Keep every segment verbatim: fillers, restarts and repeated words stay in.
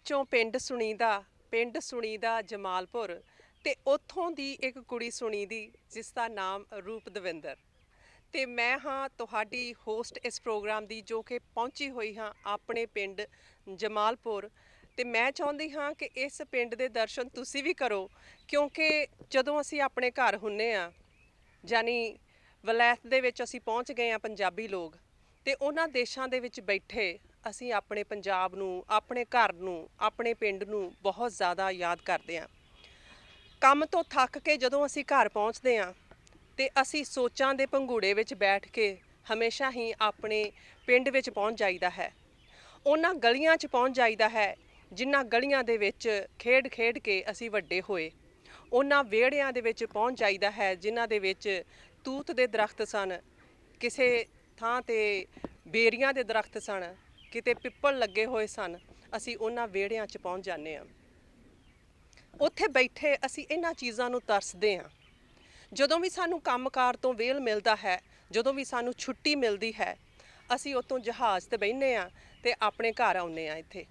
ਵਿੱਚੋਂ ਪਿੰਡ ਸੁਣੀਦਾ ਪਿੰਡ ਸੁਣੀਦਾ ਜਮਾਲਪੁਰ ਤੇ ਉੱਥੋਂ ਦੀ ਇੱਕ ਕੁੜੀ ਸੁਣੀਦੀ ਜਿਸ ਦਾ ਨਾਮ ਰੂਪ ਦਵਿੰਦਰ। ਤੇ ਮੈਂ ਹਾਂ ਤੁਹਾਡੀ ਹੋਸਟ ਇਸ ਪ੍ਰੋਗਰਾਮ ਦੀ, ਜੋ ਕਿ ਪਹੁੰਚੀ ਹੋਈ ਹਾਂ ਆਪਣੇ ਪਿੰਡ ਜਮਾਲਪੁਰ। ਤੇ ਮੈਂ ਚਾਹੁੰਦੀ ਹਾਂ ਕਿ ਇਸ ਪਿੰਡ ਦੇ ਦਰਸ਼ਨ ਤੁਸੀਂ ਵੀ ਕਰੋ, ਕਿਉਂਕਿ ਜਦੋਂ ਅਸੀਂ ਆਪਣੇ ਘਰ ਹੁੰਨੇ ਆ, ਯਾਨੀ ਵਲੈਤ ਦੇ ਵਿੱਚ ਅਸੀਂ ਪਹੁੰਚ ਗਏ ਹਾਂ ਪੰਜਾਬੀ ਲੋਕ, ਤੇ ਉਹਨਾਂ ਦੇਸ਼ਾਂ ਦੇ ਵਿੱਚ ਬੈਠੇ ਅਸੀਂ ਆਪਣੇ ਪੰਜਾਬ ਨੂੰ, ਆਪਣੇ ਘਰ ਨੂੰ, ਆਪਣੇ ਪਿੰਡ ਨੂੰ ਬਹੁਤ ਜ਼ਿਆਦਾ ਯਾਦ ਕਰਦੇ ਹਾਂ। ਕੰਮ ਤੋਂ ਥੱਕ ਕੇ ਜਦੋਂ ਅਸੀਂ ਘਰ ਪਹੁੰਚਦੇ ਹਾਂ ਤੇ ਅਸੀਂ ਸੋਚਾਂ ਦੇ ਭੰਗੂੜੇ ਵਿੱਚ ਬੈਠ ਕੇ ਹਮੇਸ਼ਾ ਹੀ ਆਪਣੇ ਪਿੰਡ ਵਿੱਚ ਪਹੁੰਚ ਜਾਈਦਾ ਹੈ। ਉਹਨਾਂ ਗਲੀਆਂ 'ਚ ਪਹੁੰਚ ਜਾਈਦਾ ਹੈ ਜਿਨ੍ਹਾਂ ਗਲੀਆਂ ਦੇ ਵਿੱਚ ਖੇਡ ਖੇਡ ਕੇ ਅਸੀਂ ਵੱਡੇ ਹੋਏ। ਉਹਨਾਂ ਵਿਹੜਿਆਂ ਦੇ ਵਿੱਚ ਪਹੁੰਚ ਜਾਈਦਾ ਹੈ ਜਿਨ੍ਹਾਂ ਦੇ ਵਿੱਚ ਤੂਤ ਦੇ ਦਰਖਤ ਸਨ, ਕਿਸੇ ਥਾਂ ਤੇ ਬੇਰੀਆਂ ਦੇ ਦਰਖਤ ਸਨ, ਕਿਤੇ ਪਿੱਪਲ ਲੱਗੇ ਹੋਏ ਸਨ। ਅਸੀਂ ਉਹਨਾਂ ਵਿਹੜਿਆਂ 'ਚ ਪਹੁੰਚ ਜਾਂਦੇ ਹਾਂ। ਉੱਥੇ ਬੈਠੇ ਅਸੀਂ ਇਹਨਾਂ ਚੀਜ਼ਾਂ ਨੂੰ ਤਰਸਦੇ ਹਾਂ। ਜਦੋਂ ਵੀ ਸਾਨੂੰ ਕੰਮਕਾਰ ਤੋਂ ਵਿਹਲ ਮਿਲਦਾ ਹੈ, ਜਦੋਂ ਵੀ ਸਾਨੂੰ ਛੁੱਟੀ ਮਿਲਦੀ ਹੈ, ਅਸੀਂ ਉੱਥੋਂ ਜਹਾਜ਼ 'ਤੇ ਬਹਿੰਦੇ ਹਾਂ ਤੇ ਆਪਣੇ ਘਰ ਆਉਂਦੇ ਹਾਂ। ਇੱਥੇ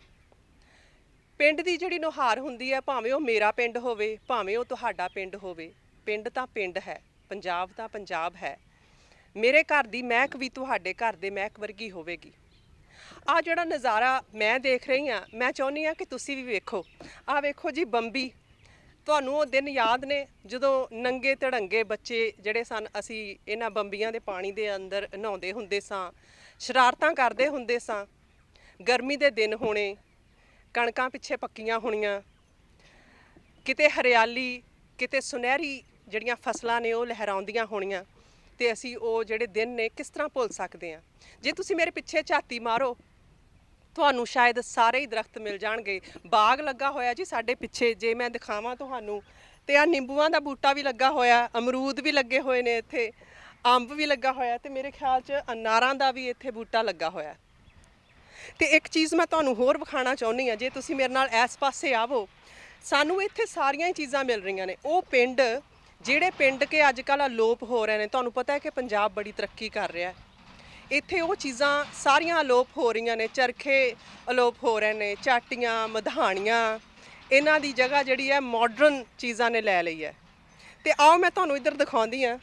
ਪਿੰਡ ਦੀ ਜਿਹੜੀ ਨੁਹਾਰ ਹੁੰਦੀ ਹੈ, ਭਾਵੇਂ ਉਹ ਮੇਰਾ ਪਿੰਡ ਹੋਵੇ, ਭਾਵੇਂ ਉਹ ਤੁਹਾਡਾ ਪਿੰਡ ਹੋਵੇ, ਪਿੰਡ ਤਾਂ ਪਿੰਡ ਹੈ, ਪੰਜਾਬ ਤਾਂ ਪੰਜਾਬ ਹੈ। ਮੇਰੇ ਘਰ ਦੀ ਮਹਿਕ ਵੀ ਤੁਹਾਡੇ ਘਰ ਦੇ ਮਹਿਕ ਵਰਗੀ ਹੋਵੇਗੀ। ਆਹ ਜਿਹੜਾ ਨਜ਼ਾਰਾ ਮੈਂ ਦੇਖ ਰਹੀ ਹਾਂ, ਮੈਂ ਚਾਹੁੰਦੀ ਹਾਂ ਕਿ ਤੁਸੀਂ ਵੀ ਵੇਖੋ। ਆਹ ਵੇਖੋ ਜੀ, ਬੰਬੀ। ਤੁਹਾਨੂੰ ਉਹ ਦਿਨ ਯਾਦ ਨੇ ਜਦੋਂ ਨੰਗੇ ਧੜੰਗੇ ਬੱਚੇ ਜਿਹੜੇ ਸਨ, ਅਸੀਂ ਇਹਨਾਂ ਬੰਬੀਆਂ ਦੇ ਪਾਣੀ ਦੇ ਅੰਦਰ ਨਹਾਉਂਦੇ ਹੁੰਦੇ ਸਾਂ, ਸ਼ਰਾਰਤਾਂ ਕਰਦੇ ਹੁੰਦੇ ਸਾਂ। ਗਰਮੀ ਦੇ ਦਿਨ ਹੋਣੇ, ਕਣਕਾਂ ਪਿੱਛੇ ਪੱਕੀਆਂ ਹੋਣੀਆਂ, ਕਿਤੇ ਹਰਿਆਲੀ, ਕਿਤੇ ਸੁਨਹਿਰੀ ਜਿਹੜੀਆਂ ਫਸਲਾਂ ਨੇ ਉਹ ਲਹਿਰਾਉਂਦੀਆਂ ਹੋਣੀਆਂ। ਤੇ ਅਸੀਂ ਉਹ ਜਿਹੜੇ ਦਿਨ ਨੇ ਕਿਸ ਤਰ੍ਹਾਂ ਭੁੱਲ ਸਕਦੇ ਹਾਂ। ਜੇ ਤੁਸੀਂ ਮੇਰੇ ਪਿੱਛੇ ਝਾਤੀ ਮਾਰੋ, ਤੁਹਾਨੂੰ ਸ਼ਾਇਦ ਸਾਰੇ ਹੀ ਦਰਖਤ ਮਿਲ ਜਾਣਗੇ। ਬਾਗ ਲੱਗਾ ਹੋਇਆ ਜੀ ਸਾਡੇ ਪਿੱਛੇ, ਜੇ ਮੈਂ ਦਿਖਾਵਾਂ ਤੁਹਾਨੂੰ, ਤੇ ਆਹ ਨਿੰਬੂਆਂ ਦਾ ਬੂਟਾ ਵੀ ਲੱਗਾ ਹੋਇਆ, ਅਮਰੂਦ ਵੀ ਲੱਗੇ ਹੋਏ ਨੇ ਇੱਥੇ, ਅੰਬ ਵੀ ਲੱਗਾ ਹੋਇਆ, ਤੇ ਮੇਰੇ ਖਿਆਲ 'ਚ ਅਨਾਰਾਂ ਦਾ ਵੀ ਇੱਥੇ ਬੂਟਾ ਲੱਗਾ ਹੋਇਆ। ਤੇ ਇੱਕ ਚੀਜ਼ ਮੈਂ ਤੁਹਾਨੂੰ ਹੋਰ ਵਿਖਾਉਣਾ ਚਾਹੁੰਦੀ ਹਾਂ, ਜੇ ਤੁਸੀਂ ਮੇਰੇ ਨਾਲ ਇਸ ਪਾਸੇ ਆਵੋ, ਸਾਨੂੰ ਇੱਥੇ ਸਾਰੀਆਂ ਹੀ ਚੀਜ਼ਾਂ ਮਿਲ ਰਹੀਆਂ ਨੇ। ਉਹ ਪਿੰਡ, ਜਿਹੜੇ ਪਿੰਡ ਕਿ ਅੱਜ ਕੱਲ੍ਹ ਅਲੋਪ ਹੋ ਰਹੇ ਨੇ, ਤੁਹਾਨੂੰ ਪਤਾ ਹੈ ਕਿ ਪੰਜਾਬ ਬੜੀ ਤਰੱਕੀ ਕਰ ਰਿਹਾ, ਇੱਥੇ ਉਹ ਚੀਜ਼ਾਂ ਸਾਰੀਆਂ ਅਲੋਪ ਹੋ ਰਹੀਆਂ ਨੇ। ਚਰਖੇ ਅਲੋਪ ਹੋ ਰਹੇ ਨੇ, ਚਾਟੀਆਂ, ਮਧਾਣੀਆਂ, ਇਹਨਾਂ ਦੀ ਜਗ੍ਹਾ ਜਿਹੜੀ ਹੈ ਮਾਡਰਨ ਚੀਜ਼ਾਂ ਨੇ ਲੈ ਲਈ ਹੈ। ਤੇ ਆਓ ਮੈਂ ਤੁਹਾਨੂੰ ਇੱਧਰ ਦਿਖਾਉਂਦੀ ਹਾਂ,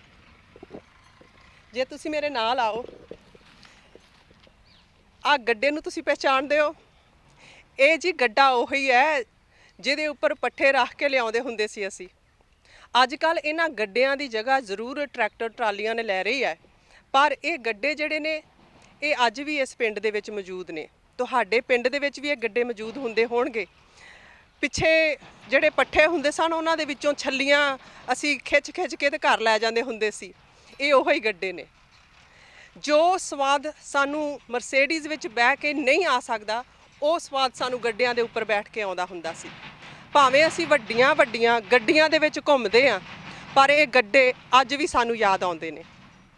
ਜੇ ਤੁਸੀਂ ਮੇਰੇ ਨਾਲ ਆਓ। ਆਹ ਗੱਡੇ ਨੂੰ ਤੁਸੀਂ ਪਹਿਚਾਣਦੇ ਹੋ? ਇਹ ਜੀ ਗੱਡਾ ਉਹੀ ਹੈ ਜਿਹਦੇ ਉੱਪਰ ਪੱਠੇ ਰੱਖ ਕੇ ਲਿਆਉਂਦੇ ਹੁੰਦੇ ਸੀ ਅਸੀਂ। ਅੱਜ ਕੱਲ੍ਹ ਇਹਨਾਂ ਗੱਡਿਆਂ ਦੀ ਜਗ੍ਹਾ ਜ਼ਰੂਰ ਟਰੈਕਟਰ ਟਰਾਲੀਆਂ ਨੇ ਲੈ ਰਹੀ ਹੈ, ਪਰ ਇਹ ਗੱਡੇ ਜਿਹੜੇ ਨੇ ਇਹ ਅੱਜ ਵੀ ਇਸ ਪਿੰਡ ਦੇ ਵਿੱਚ ਮੌਜੂਦ ਨੇ। ਤੁਹਾਡੇ ਪਿੰਡ ਦੇ ਵਿੱਚ ਵੀ ਇਹ ਗੱਡੇ ਮੌਜੂਦ ਹੁੰਦੇ ਹੋਣਗੇ। ਪਿੱਛੇ ਜਿਹੜੇ ਪੱਠੇ ਹੁੰਦੇ ਸਨ, ਉਹਨਾਂ ਦੇ ਵਿੱਚੋਂ ਛੱਲੀਆਂ ਅਸੀਂ ਖਿੱਚ ਖਿੱਚ ਕੇ ਤੇ ਘਰ ਲੈ ਜਾਂਦੇ ਹੁੰਦੇ ਸੀ। ਇਹ ਉਹੀ ਗੱਡੇ ਨੇ। ਜੋ ਸਵਾਦ ਸਾਨੂੰ ਮਰਸੇਡੀਜ਼ ਵਿੱਚ ਬਹਿ ਕੇ ਨਹੀਂ ਆ ਸਕਦਾ, ਉਹ ਸਵਾਦ ਸਾਨੂੰ ਗੱਡਿਆਂ ਦੇ ਉੱਪਰ ਬੈਠ ਕੇ ਆਉਂਦਾ ਹੁੰਦਾ ਸੀ। ਭਾਵੇਂ ਅਸੀਂ ਵੱਡੀਆਂ ਵੱਡੀਆਂ ਗੱਡੀਆਂ ਦੇ ਵਿੱਚ ਘੁੰਮਦੇ ਹਾਂ, ਪਰ ਇਹ ਗੱਡੇ ਅੱਜ ਵੀ ਸਾਨੂੰ ਯਾਦ ਆਉਂਦੇ ਨੇ।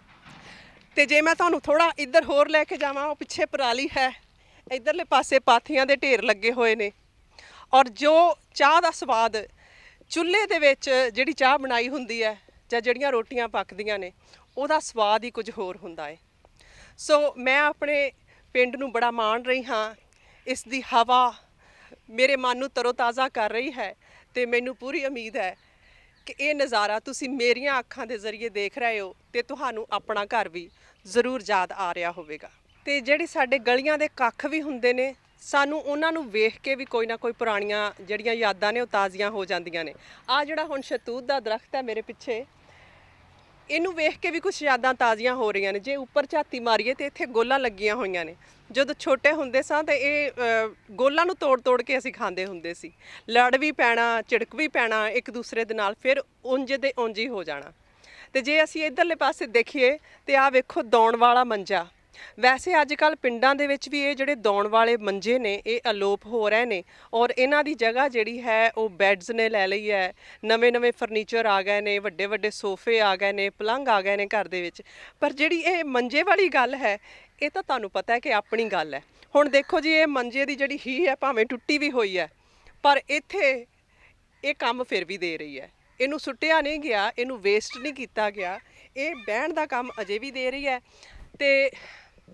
ਤੇ ਜੇ ਮੈਂ ਤੁਹਾਨੂੰ ਥੋੜ੍ਹਾ ਇੱਧਰ ਹੋਰ ਲੈ ਕੇ ਜਾਵਾਂ, ਉਹ ਪਿੱਛੇ ਪਰਾਲੀ ਹੈ, ਇੱਧਰਲੇ ਪਾਸੇ ਪਾਥੀਆਂ ਦੇ ਢੇਰ ਲੱਗੇ ਹੋਏ ਨੇ। ਔਰ ਜੋ ਚਾਹ ਦਾ ਸਵਾਦ, ਚੁੱਲ੍ਹੇ ਦੇ ਵਿੱਚ ਜਿਹੜੀ ਚਾਹ ਬਣਾਈ ਹੁੰਦੀ ਹੈ ਜਾਂ ਜਿਹੜੀਆਂ ਰੋਟੀਆਂ ਪੱਕਦੀਆਂ ਨੇ, ਉਹਦਾ ਸਵਾਦ ਹੀ ਕੁਝ ਹੋਰ ਹੁੰਦਾ ਹੈ। ਸੋ ਮੈਂ ਆਪਣੇ ਪਿੰਡ ਨੂੰ ਬੜਾ ਮਾਣ ਰਹੀ ਹਾਂ। ਇਸ ਦੀ ਹਵਾ ਮੇਰੇ ਮਨ ਨੂੰ ਤਰੋਤਾਜ਼ਾ ਕਰ ਰਹੀ ਹੈ, ਤੇ ਮੈਨੂੰ ਪੂਰੀ ਉਮੀਦ ਹੈ ਕਿ ਇਹ ਨਜ਼ਾਰਾ ਤੁਸੀਂ ਮੇਰੀਆਂ ਅੱਖਾਂ ਦੇ ਜ਼ਰੀਏ ਦੇਖ ਰਹੇ ਹੋ ਤੇ ਤੁਹਾਨੂੰ ਆਪਣਾ ਘਰ ਵੀ ਜ਼ਰੂਰ ਯਾਦ ਆ ਰਿਹਾ ਹੋਵੇਗਾ। ਤੇ ਜਿਹੜੀ ਸਾਡੇ ਗਲੀਆਂ ਦੇ ਕੱਖ ਵੀ ਹੁੰਦੇ ਨੇ, ਸਾਨੂੰ ਉਹਨਾਂ ਨੂੰ ਵੇਖ ਕੇ ਵੀ ਕੋਈ ਨਾ ਕੋਈ ਪੁਰਾਣੀਆਂ ਜਿਹੜੀਆਂ ਯਾਦਾਂ ਨੇ ਉਹ ਤਾਜ਼ੀਆਂ ਹੋ ਜਾਂਦੀਆਂ ਨੇ। ਆਹ ਜਿਹੜਾ ਹੁਣ ਸ਼ਹਿਤੂਤ ਦਾ ਦਰਖਤ ਹੈ ਮੇਰੇ ਪਿੱਛੇ, ਇਹਨੂੰ ਵੇਖ ਕੇ ਵੀ ਕੁਛ ਯਾਦਾਂ ਤਾਜ਼ੀਆਂ ਹੋ ਰਹੀਆਂ ਨੇ। ਜੇ ਉੱਪਰ ਝਾਤੀ ਮਾਰੀਏ ਤੇ ਇੱਥੇ ਗੋਲਾਂ ਲੱਗੀਆਂ ਹੋਈਆਂ ਨੇ। ਜਦੋਂ ਛੋਟੇ ਹੁੰਦੇ ਸਾਂ ਤੇ ਇਹ ਗੋਲਾਂ ਨੂੰ ਤੋੜ ਤੋੜ ਕੇ ਅਸੀਂ ਖਾਂਦੇ ਹੁੰਦੇ ਸੀ। ਲੜ ਵੀ ਪੈਣਾ, ਝਿੜਕ ਵੀ ਪੈਣਾ ਇੱਕ ਦੂਸਰੇ ਦੇ ਨਾਲ, ਫਿਰ ਉਂਝ ਦੇ ਉਂਝ ਹੀ ਹੋ ਜਾਣਾ। ਤੇ ਜੇ ਅਸੀਂ ਇੱਧਰਲੇ ਪਾਸੇ ਦੇਖੀਏ ਤੇ ਆਹ ਵੇਖੋ, ਦੌਣ ਵਾਲਾ ਮੰਜਾ। ਵੈਸੇ ਅੱਜ ਕੱਲ੍ਹ ਪਿੰਡਾਂ ਦੇ ਵਿੱਚ ਵੀ ਇਹ ਜਿਹੜੇ ਦੌਣ ਵਾਲੇ ਮੰਜੇ ਨੇ ਇਹ ਅਲੋਪ ਹੋ ਰਹੇ ਨੇ, ਔਰ ਇਹਨਾਂ ਦੀ ਜਗ੍ਹਾ ਜਿਹੜੀ ਹੈ ਉਹ ਬੈਡਸ ਨੇ ਲੈ ਲਈ ਹੈ। ਨਵੇਂ ਨਵੇਂ ਫਰਨੀਚਰ ਆ ਗਏ ਨੇ, ਵੱਡੇ ਵੱਡੇ ਸੋਫੇ ਆ ਗਏ ਨੇ, ਪਲੰਘ ਆ ਗਏ ਨੇ ਘਰ ਦੇ ਵਿੱਚ। ਪਰ ਜਿਹੜੀ ਇਹ ਮੰਜੇ ਵਾਲੀ ਗੱਲ ਹੈ, ਇਹ ਤਾਂ ਤੁਹਾਨੂੰ ਪਤਾ ਹੈ ਕਿ ਆਪਣੀ ਗੱਲ ਹੈ। ਹੁਣ ਦੇਖੋ ਜੀ, ਇਹ ਮੰਜੇ ਦੀ ਜਿਹੜੀ ਹੀ ਹੈ ਭਾਵੇਂ ਟੁੱਟੀ ਵੀ ਹੋਈ ਹੈ, ਪਰ ਇੱਥੇ ਇਹ ਕੰਮ ਫਿਰ ਵੀ ਦੇ ਰਹੀ ਹੈ। ਇਹਨੂੰ ਸੁੱਟਿਆ ਨਹੀਂ ਗਿਆ, ਇਹਨੂੰ ਵੇਸਟ ਨਹੀਂ ਕੀਤਾ ਗਿਆ, ਇਹ ਬਹਿਣ ਦਾ ਕੰਮ ਅਜੇ ਵੀ ਦੇ ਰਹੀ ਹੈ। ਤੇ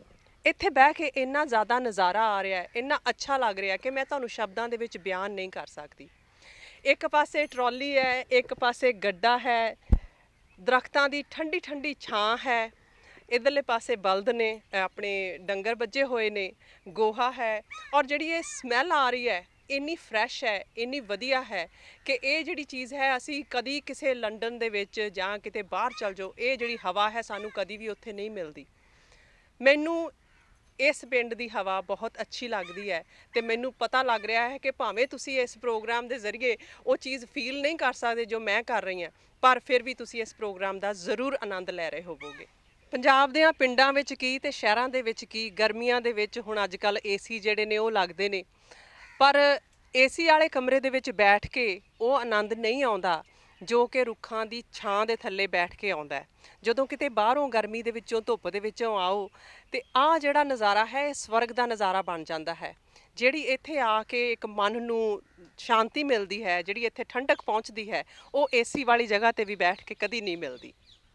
ਇੱਥੇ ਬਹਿ ਕੇ ਇੰਨਾ ਜ਼ਿਆਦਾ ਨਜ਼ਾਰਾ ਆ ਰਿਹਾ ਹੈ, ਇੰਨਾ ਅੱਛਾ ਲੱਗ ਰਿਹਾ ਕਿ ਮੈਂ ਤੁਹਾਨੂੰ ਸ਼ਬਦਾਂ ਦੇ ਵਿੱਚ ਬਿਆਨ ਨਹੀਂ ਕਰ ਸਕਦੀ। ਇੱਕ ਪਾਸੇ ਟਰਾਲੀ ਹੈ, ਇੱਕ ਪਾਸੇ ਗੱਡਾ ਹੈ, ਦਰਖਤਾਂ ਦੀ ਠੰਡੀ ਠੰਡੀ ਛਾਂ ਹੈ, ਇਧਰਲੇ ਪਾਸੇ ਬਲਦ ਨੇ, ਆਪਣੇ ਡੰਗਰ ਵੱਜੇ ਹੋਏ ਨੇ, ਗੋਹਾ ਹੈ, ਔਰ ਜਿਹੜੀ ਇਹ ਸਮੈਲ ਆ ਰਹੀ ਹੈ ਇੰਨੀ ਫਰੈਸ਼ ਹੈ, ਇੰਨੀ ਵਧੀਆ ਹੈ ਕਿ ਇਹ ਜਿਹੜੀ ਚੀਜ਼ ਹੈ ਅਸੀਂ ਕਦੀ ਕਿਸੇ ਲੰਡਨ ਦੇ ਵਿੱਚ ਜਾਂ ਕਿਤੇ ਬਾਹਰ ਚਲ ਜਾਓ, ਇਹ ਜਿਹੜੀ ਹਵਾ ਹੈ ਸਾਨੂੰ ਕਦੀ ਵੀ ਉੱਥੇ ਨਹੀਂ ਮਿਲਦੀ। ਮੈਨੂੰ ਇਸ ਪਿੰਡ ਦੀ ਹਵਾ ਬਹੁਤ ਅੱਛੀ ਲੱਗਦੀ ਹੈ ਤੇ ਮੈਨੂੰ ਪਤਾ ਲੱਗ ਰਿਹਾ ਹੈ ਕਿ ਭਾਵੇਂ ਤੁਸੀਂ ਇਸ ਪ੍ਰੋਗਰਾਮ ਦੇ ਜ਼ਰੀਏ ਉਹ ਚੀਜ਼ ਫੀਲ ਨਹੀਂ ਕਰ ਸਕਦੇ ਜੋ ਮੈਂ ਕਰ ਰਹੀ ਹਾਂ, ਪਰ ਫਿਰ ਵੀ ਤੁਸੀਂ ਇਸ ਪ੍ਰੋਗਰਾਮ ਦਾ ਜ਼ਰੂਰ ਆਨੰਦ ਲੈ ਰਹੇ ਹੋਵੋਗੇ। ਪੰਜਾਬ ਦੇ ਪਿੰਡਾਂ ਵਿੱਚ ਕੀ ਤੇ ਸ਼ਹਿਰਾਂ ਦੇ ਵਿੱਚ ਕੀ, ਗਰਮੀਆਂ ਦੇ ਵਿੱਚ ਹੁਣ ਅੱਜ ਕੱਲ੍ਹ ਏਸੀ ਜਿਹੜੇ ਨੇ ਉਹ ਲੱਗਦੇ ਨੇ, ਪਰ ਏਸੀ ਵਾਲੇ ਕਮਰੇ ਦੇ ਵਿੱਚ ਬੈਠ ਕੇ ਉਹ ਆਨੰਦ ਨਹੀਂ ਆਉਂਦਾ ਜੋ ਕਿ ਰੁੱਖਾਂ ਦੀ ਛਾਂ ਦੇ ਥੱਲੇ ਬੈਠ ਕੇ ਆਉਂਦਾ ਹੈ। ਜਦੋਂ ਕਿਤੇ ਬਾਹਰੋਂ ਗਰਮੀ ਦੇ ਵਿੱਚੋਂ, ਧੁੱਪ ਦੇ ਵਿੱਚੋਂ ਆਓ ਤੇ ਆਹ ਜਿਹੜਾ ਨਜ਼ਾਰਾ ਹੈ ਇਹ ਸਵਰਗ ਦਾ ਨਜ਼ਾਰਾ ਬਣ ਜਾਂਦਾ ਹੈ। ਜਿਹੜੀ ਇੱਥੇ ਆ ਕੇ ਇੱਕ ਮਨ ਨੂੰ ਸ਼ਾਂਤੀ ਮਿਲਦੀ ਹੈ, ਜਿਹੜੀ ਇੱਥੇ ਠੰਡਕ ਪਹੁੰਚਦੀ ਹੈ, ਉਹ ਏਸੀ ਵਾਲੀ ਜਗ੍ਹਾ ਤੇ ਵੀ ਬੈਠ ਕੇ ਕਦੀ ਨਹੀਂ ਮਿਲਦੀ।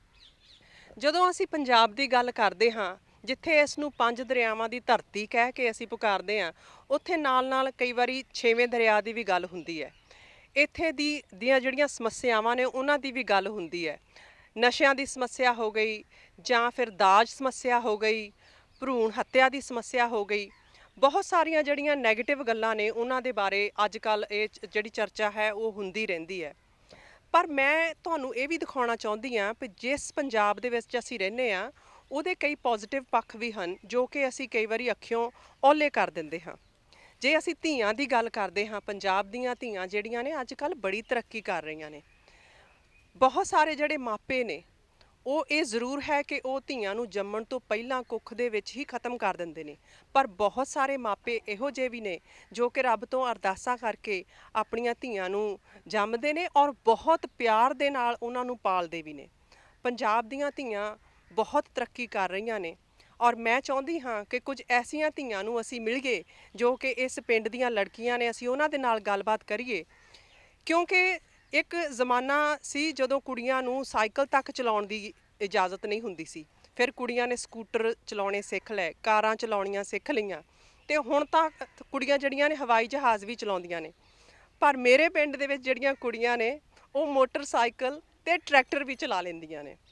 ਜਦੋਂ ਅਸੀਂ ਪੰਜਾਬ ਦੀ ਗੱਲ ਕਰਦੇ ਹਾਂ, ਜਿੱਥੇ ਇਸ ਨੂੰ ਪੰਜ ਦਰਿਆਵਾਂ ਦੀ ਧਰਤੀ ਕਹਿ ਕੇ ਅਸੀਂ ਪੁਕਾਰਦੇ ਹਾਂ, ਉੱਥੇ ਨਾਲ ਨਾਲ ਕਈ ਵਾਰੀ ਛੇਵੇਂ ਦਰਿਆ ਦੀ ਵੀ ਗੱਲ ਹੁੰਦੀ ਹੈ। ਇੱਥੇ ਦੀ ਦੀਆਂ ਜਿਹੜੀਆਂ ਸਮੱਸਿਆਵਾਂ ਨੇ ਉਹਨਾਂ ਦੀ ਵੀ ਗੱਲ ਹੁੰਦੀ ਹੈ। ਨਸ਼ਿਆਂ ਦੀ ਸਮੱਸਿਆ ਹੋ ਗਈ, ਜਾਂ ਫਿਰ ਦਾਜ ਸਮੱਸਿਆ ਹੋ ਗਈ, ਭਰੂਣ ਹੱਤਿਆ ਦੀ ਸਮੱਸਿਆ ਹੋ ਗਈ, ਬਹੁਤ ਸਾਰੀਆਂ ਜਿਹੜੀਆਂ ਨੈਗੇਟਿਵ ਗੱਲਾਂ ਨੇ ਉਹਨਾਂ ਦੇ ਬਾਰੇ ਅੱਜ ਕੱਲ੍ਹ ਇਹ ਜਿਹੜੀ ਚਰਚਾ ਹੈ ਉਹ ਹੁੰਦੀ ਰਹਿੰਦੀ ਹੈ। ਪਰ ਮੈਂ ਤੁਹਾਨੂੰ ਇਹ ਵੀ ਦਿਖਾਉਣਾ ਚਾਹੁੰਦੀ ਹਾਂ ਕਿ ਜਿਸ ਪੰਜਾਬ ਦੇ ਵਿੱਚ ਅਸੀਂ ਰਹਿੰਦੇ ਹਾਂ ਉਹਦੇ ਕਈ ਪੋਜ਼ਿਟਿਵ ਪੱਖ ਵੀ ਹਨ ਜੋ ਕਿ ਅਸੀਂ ਕਈ ਵਾਰੀ ਅੱਖਿਓਂ ਓਹਲੇ ਕਰ ਦਿੰਦੇ ਹਾਂ। ਜੇ ਅਸੀਂ ਧੀਆਂ ਦੀ ਗੱਲ ਕਰਦੇ ਹਾਂ, ਪੰਜਾਬ ਦੀਆਂ ਧੀਆਂ ਜਿਹੜੀਆਂ ਨੇ ਅੱਜ ਕੱਲ੍ਹ ਬੜੀ ਤਰੱਕੀ ਕਰ ਰਹੀਆਂ ਨੇ। ਬਹੁਤ ਸਾਰੇ ਜਿਹੜੇ ਮਾਪੇ ਨੇ ਉਹ ਇਹ ਜ਼ਰੂਰ ਹੈ ਕਿ ਉਹ ਧੀਆਂ ਨੂੰ ਜੰਮਣ ਤੋਂ ਪਹਿਲਾਂ ਕੁੱਖ ਦੇ ਵਿੱਚ ਹੀ ਖਤਮ ਕਰ ਦਿੰਦੇ ਨੇ, ਪਰ ਬਹੁਤ ਸਾਰੇ ਮਾਪੇ ਇਹੋ ਜਿਹੇ ਵੀ ਨੇ ਜੋ ਕਿ ਰੱਬ ਤੋਂ ਅਰਦਾਸਾਂ ਕਰਕੇ ਆਪਣੀਆਂ ਧੀਆਂ ਨੂੰ ਜੰਮਦੇ ਨੇ ਔਰ ਬਹੁਤ ਪਿਆਰ ਦੇ ਨਾਲ ਉਹਨਾਂ ਨੂੰ ਪਾਲਦੇ ਵੀ ਨੇ। ਪੰਜਾਬ ਦੀਆਂ ਧੀਆਂ ਬਹੁਤ ਤਰੱਕੀ ਕਰ ਰਹੀਆਂ ਨੇ ਔਰ ਮੈਂ ਚਾਹੁੰਦੀ ਹਾਂ ਕਿ ਕੁਝ ਐਸੀਆਂ ਧੀਆਂ ਨੂੰ ਅਸੀਂ ਮਿਲੀਏ ਜੋ ਕਿ ਇਸ ਪਿੰਡ ਦੀਆਂ ਲੜਕੀਆਂ ਨੇ, ਅਸੀਂ ਉਹਨਾਂ ਦੇ ਨਾਲ ਗੱਲਬਾਤ ਕਰੀਏ। ਕਿਉਂਕਿ ਇੱਕ ਜ਼ਮਾਨਾ ਸੀ ਜਦੋਂ ਕੁੜੀਆਂ ਨੂੰ ਸਾਈਕਲ ਤੱਕ ਚਲਾਉਣ ਦੀ ਇਜਾਜ਼ਤ ਨਹੀਂ ਹੁੰਦੀ ਸੀ, ਫਿਰ ਕੁੜੀਆਂ ਨੇ ਸਕੂਟਰ ਚਲਾਉਣੇ ਸਿੱਖ ਲਏ, ਕਾਰਾਂ ਚਲਾਉਣੀਆਂ ਸਿੱਖ ਲਈਆਂ, ਤੇ ਹੁਣ ਤਾਂ ਕੁੜੀਆਂ ਜਿਹੜੀਆਂ ਨੇ ਹਵਾਈ ਜਹਾਜ਼ ਵੀ ਚਲਾਉਂਦੀਆਂ ਨੇ। ਪਰ ਮੇਰੇ ਪਿੰਡ ਦੇ ਵਿੱਚ ਜਿਹੜੀਆਂ ਕੁੜੀਆਂ ਨੇ ਉਹ ਮੋਟਰਸਾਈਕਲ ਤੇ ਟਰੈਕਟਰ ਵੀ ਚਲਾ ਲੈਂਦੀਆਂ ਨੇ।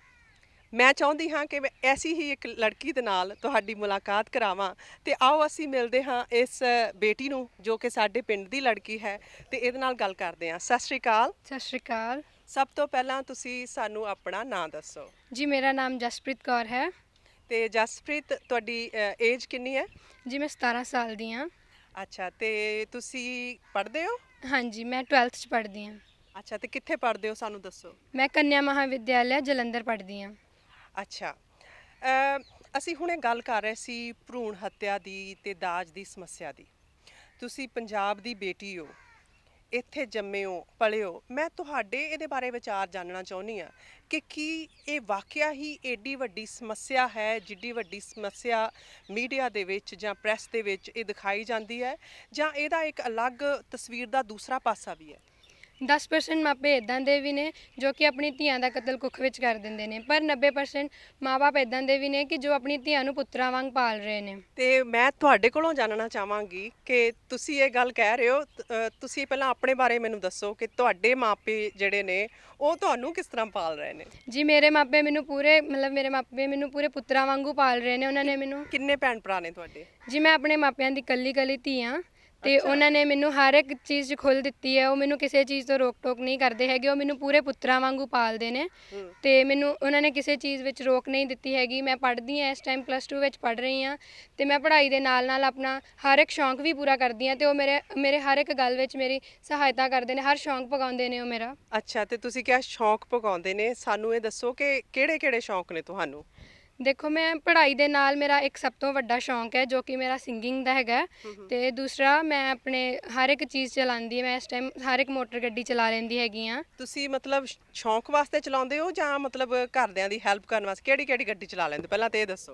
ਮੈਂ ਚਾਹੁੰਦੀ ਹਾਂ ਕਿ ਮੈਂ ਐਸੀ ਹੀ ਇੱਕ ਲੜਕੀ ਦੇ ਨਾਲ ਤੁਹਾਡੀ ਮੁਲਾਕਾਤ ਕਰਾਵਾਂ ਤੇ ਆਓ ਅਸੀਂ ਮਿਲਦੇ ਹਾਂ ਇਸ ਬੇਟੀ ਨੂੰ ਜੋ ਕਿ ਸਾਡੇ ਪਿੰਡ ਦੀ ਲੜਕੀ ਹੈ ਤੇ ਇਹਦੇ ਨਾਲ ਗੱਲ ਕਰਦੇ ਹਾਂ। ਸਤਿ ਸ਼੍ਰੀ ਅਕਾਲ। ਸਤਿ ਸ਼੍ਰੀ ਅਕਾਲ ਸਭ ਤੋਂ ਪਹਿਲਾਂ ਤੁਸੀਂ ਸਾਨੂੰ ਆਪਣਾ ਨਾਂ ਦੱਸੋ। ਜੀ, ਮੇਰਾ ਨਾਮ ਜਸਪ੍ਰੀਤ ਕੌਰ ਹੈ। ਤੇ ਜਸਪ੍ਰੀਤ, ਤੁਹਾਡੀ ਏਜ ਕਿੰਨੀ ਹੈ? ਜੀ, ਮੈਂ ਸਤਾਰਾਂ ਸਾਲ ਦੀ ਹਾਂ। ਅੱਛਾ, ਤੇ ਤੁਸੀਂ ਪੜ੍ਹਦੇ ਹੋ? ਹਾਂਜੀ, ਮੈਂ ਟਵੈਲਥ 'ਚ ਪੜ੍ਹਦੀ ਹਾਂ। ਅੱਛਾ, ਤੇ ਕਿੱਥੇ ਪੜ੍ਹਦੇ ਹੋ ਸਾਨੂੰ ਦੱਸੋ। ਮੈਂ ਕੰਨਿਆ ਮਹਾਵਿਦਿਆਲਿਆ ਜਲੰਧਰ ਪੜ੍ਹਦੀ ਹਾਂ। ਅੱਛਾ, ਅਸੀਂ ਹੁਣੇ ਗੱਲ ਕਰ ਰਹੇ ਸੀ ਭਰੂਣ ਹੱਤਿਆ ਦੀ ਤੇ ਦਾਜ ਦੀ ਸਮੱਸਿਆ ਦੀ। ਤੁਸੀਂ ਪੰਜਾਬ ਦੀ ਬੇਟੀ ਹੋ, ਇੱਥੇ ਜੰਮੇ ਹੋ, ਪਲੇ ਹੋ। ਮੈਂ ਤੁਹਾਡੇ ਇਹਦੇ ਬਾਰੇ ਵਿਚਾਰ ਜਾਣਨਾ ਚਾਹੁੰਦੀ ਹਾਂ ਕਿ ਕੀ ਇਹ ਵਾਕਿਆ ਹੀ ਏਡੀ ਵੱਡੀ ਸਮੱਸਿਆ ਹੈ, ਜਿੱਡੀ ਵੱਡੀ ਸਮੱਸਿਆ ਮੀਡੀਆ ਦੇ ਵਿੱਚ ਜਾਂ ਪ੍ਰੈਸ ਦੇ ਵਿੱਚ ਇਹ ਦਿਖਾਈ ਜਾਂਦੀ ਹੈ, ਜਾਂ ਇਹਦਾ ਇੱਕ ਅਲੱਗ ਤਸਵੀਰ ਦਾ ਦੂਸਰਾ ਪਾਸਾ ਵੀ ਹੈ? ਦਸ ਪਰਸੈਂਟ ਮਾਪੇ ਇੱਦਾਂ ਦੇ ਵੀ ਨੇ ਜੋ ਕਿ ਆਪਣੀ ਧੀਆਂ ਦਾ ਕਤਲ ਕੁੱਖ ਵਿੱਚ ਕਰ ਦਿੰਦੇ ਨੇ, ਪਰ ਨੱਬੇ ਪਰਸੈਂਟ ਮਾਂ ਬਾਪ ਇੱਦਾਂ ਦੇ ਵੀ ਨੇ ਕਿ ਜੋ ਆਪਣੀ ਧੀਆਂ ਨੂੰ ਪੁੱਤਰਾਂ ਵਾਂਗ ਪਾਲ ਰਹੇ ਨੇ। ਤੇ ਮੈਂ ਤੁਹਾਡੇ ਕੋਲੋਂ ਜਾਣਨਾ ਚਾਹਾਂਗੀ ਕਿ ਤੁਸੀਂ ਇਹ ਗੱਲ ਕਹਿ ਰਹੇ ਹੋ, ਤੁਸੀਂ ਪਹਿਲਾਂ ਆਪਣੇ ਬਾਰੇ ਮੈਨੂੰ ਦੱਸੋ ਕਿ ਤੁਹਾਡੇ ਮਾਪੇ ਜਿਹੜੇ ਨੇ ਉਹ ਤੁਹਾਨੂੰ ਕਿਸ ਤਰ੍ਹਾਂ ਪਾਲ ਰਹੇ ਨੇ? ਜੀ, ਮੇਰੇ ਮਾਪੇ ਮੈਨੂੰ ਪੂਰੇ ਮਤਲਬ ਮੇਰੇ ਮਾਪੇ ਮੈਨੂੰ ਪੂਰੇ ਪੁੱਤਰਾਂ ਵਾਂਗੂ ਪਾਲ ਰਹੇ ਨੇ। ਉਹਨਾਂ ਨੇ ਮੈਨੂੰ ਕਿੰਨੇ ਭੈਣ ਭਰਾ ਨੇ ਤੁਹਾਡੇ? ਜੀ, ਮੈਂ ਆਪਣੇ ਮਾਪਿਆਂ ਦੀ ਇਕੱਲੀ ਇਕੱਲੀ ਧੀ ਹਾਂ ਤੇ ਉਹਨਾਂ ਨੇ ਮੈਨੂੰ ਹਰ ਇੱਕ ਚੀਜ਼ 'ਚ ਖੁੱਲ੍ਹ ਦਿੱਤੀ ਹੈ। ਉਹ ਮੈਨੂੰ ਕਿਸੇ ਚੀਜ਼ ਤੋਂ ਰੋਕ ਟੋਕ ਨਹੀਂ ਕਰਦੇ ਹੈਗੇ। ਉਹ ਮੈਨੂੰ ਪੂਰੇ ਪੁੱਤਰਾਂ ਵਾਂਗੂ ਪਾਲਦੇ ਨੇ ਤੇ ਮੈਨੂੰ ਉਹਨਾਂ ਨੇ ਕਿਸੇ ਚੀਜ਼ ਵਿੱਚ ਰੋਕ ਨਹੀਂ ਦਿੱਤੀ ਹੈਗੀ। ਮੈਂ ਪੜ੍ਹਦੀ ਹਾਂ, ਇਸ ਟਾਈਮ ਪਲੱਸ ਟੂ ਵਿੱਚ ਪੜ੍ਹ ਰਹੀ ਹਾਂ ਤੇ ਮੈਂ ਪੜ੍ਹਾਈ ਦੇ ਨਾਲ ਨਾਲ ਆਪਣਾ ਹਰ ਇੱਕ ਸ਼ੌਂਕ ਵੀ ਪੂਰਾ ਕਰਦੀ ਹਾਂ ਤੇ ਉਹ ਮੇਰੇ ਮੇਰੇ ਹਰ ਇੱਕ ਗੱਲ ਵਿੱਚ ਮੇਰੀ ਸਹਾਇਤਾ ਕਰਦੇ ਨੇ, ਹਰ ਸ਼ੌਂਕ ਪਗਾਉਂਦੇ ਨੇ ਉਹ ਮੇਰਾ। ਅੱਛਾ, ਤੇ ਤੁਸੀਂ ਕਿਹਾ ਸ਼ੌਂਕ ਪਗਾਉਂਦੇ ਨੇ, ਸਾਨੂੰ ਇਹ ਦੱਸੋ ਕਿ ਕਿਹੜੇ ਕਿਹੜੇ ਸ਼ੌਂਕ ਨੇ ਤੁਹਾਨੂੰ? ਦੇਖੋ, ਮੈਂ ਪੜ੍ਹਾਈ ਦੇ ਨਾਲ ਮੇਰਾ ਇੱਕ ਸਭ ਤੋਂ ਵੱਡਾ ਸ਼ੌਂਕ ਹੈ ਜੋ ਕਿ ਮੇਰਾ ਸਿੰਗਿੰਗ ਦਾ ਹੈਗਾ, ਤੇ ਦੂਸਰਾ ਮੈਂ ਆਪਣੇ ਹਰ ਇੱਕ ਚੀਜ਼ ਚਲਾਉਂਦੀ, ਮੈਂ ਇਸ ਟਾਈਮ ਹਰ ਇੱਕ ਮੋਟਰ ਗੱਡੀ ਚਲਾ ਲੈਂਦੀ ਹੈਗੀ ਹਾਂ। ਤੁਸੀਂ ਮਤਲਬ ਸ਼ੌਂਕ ਵਾਸਤੇ ਚਲਾਉਂਦੇ ਹੋ ਜਾਂ ਮਤਲਬ ਘਰਦਿਆਂ ਦੀ ਹੈਲਪ ਕਰਨ ਵਾਸਤੇ? ਕਿਹੜੀ ਕਿਹੜੀ ਗੱਡੀ ਚਲਾ ਲੈਂਦੇ ਪਹਿਲਾਂ ਤਾਂ ਇਹ ਦੱਸੋ।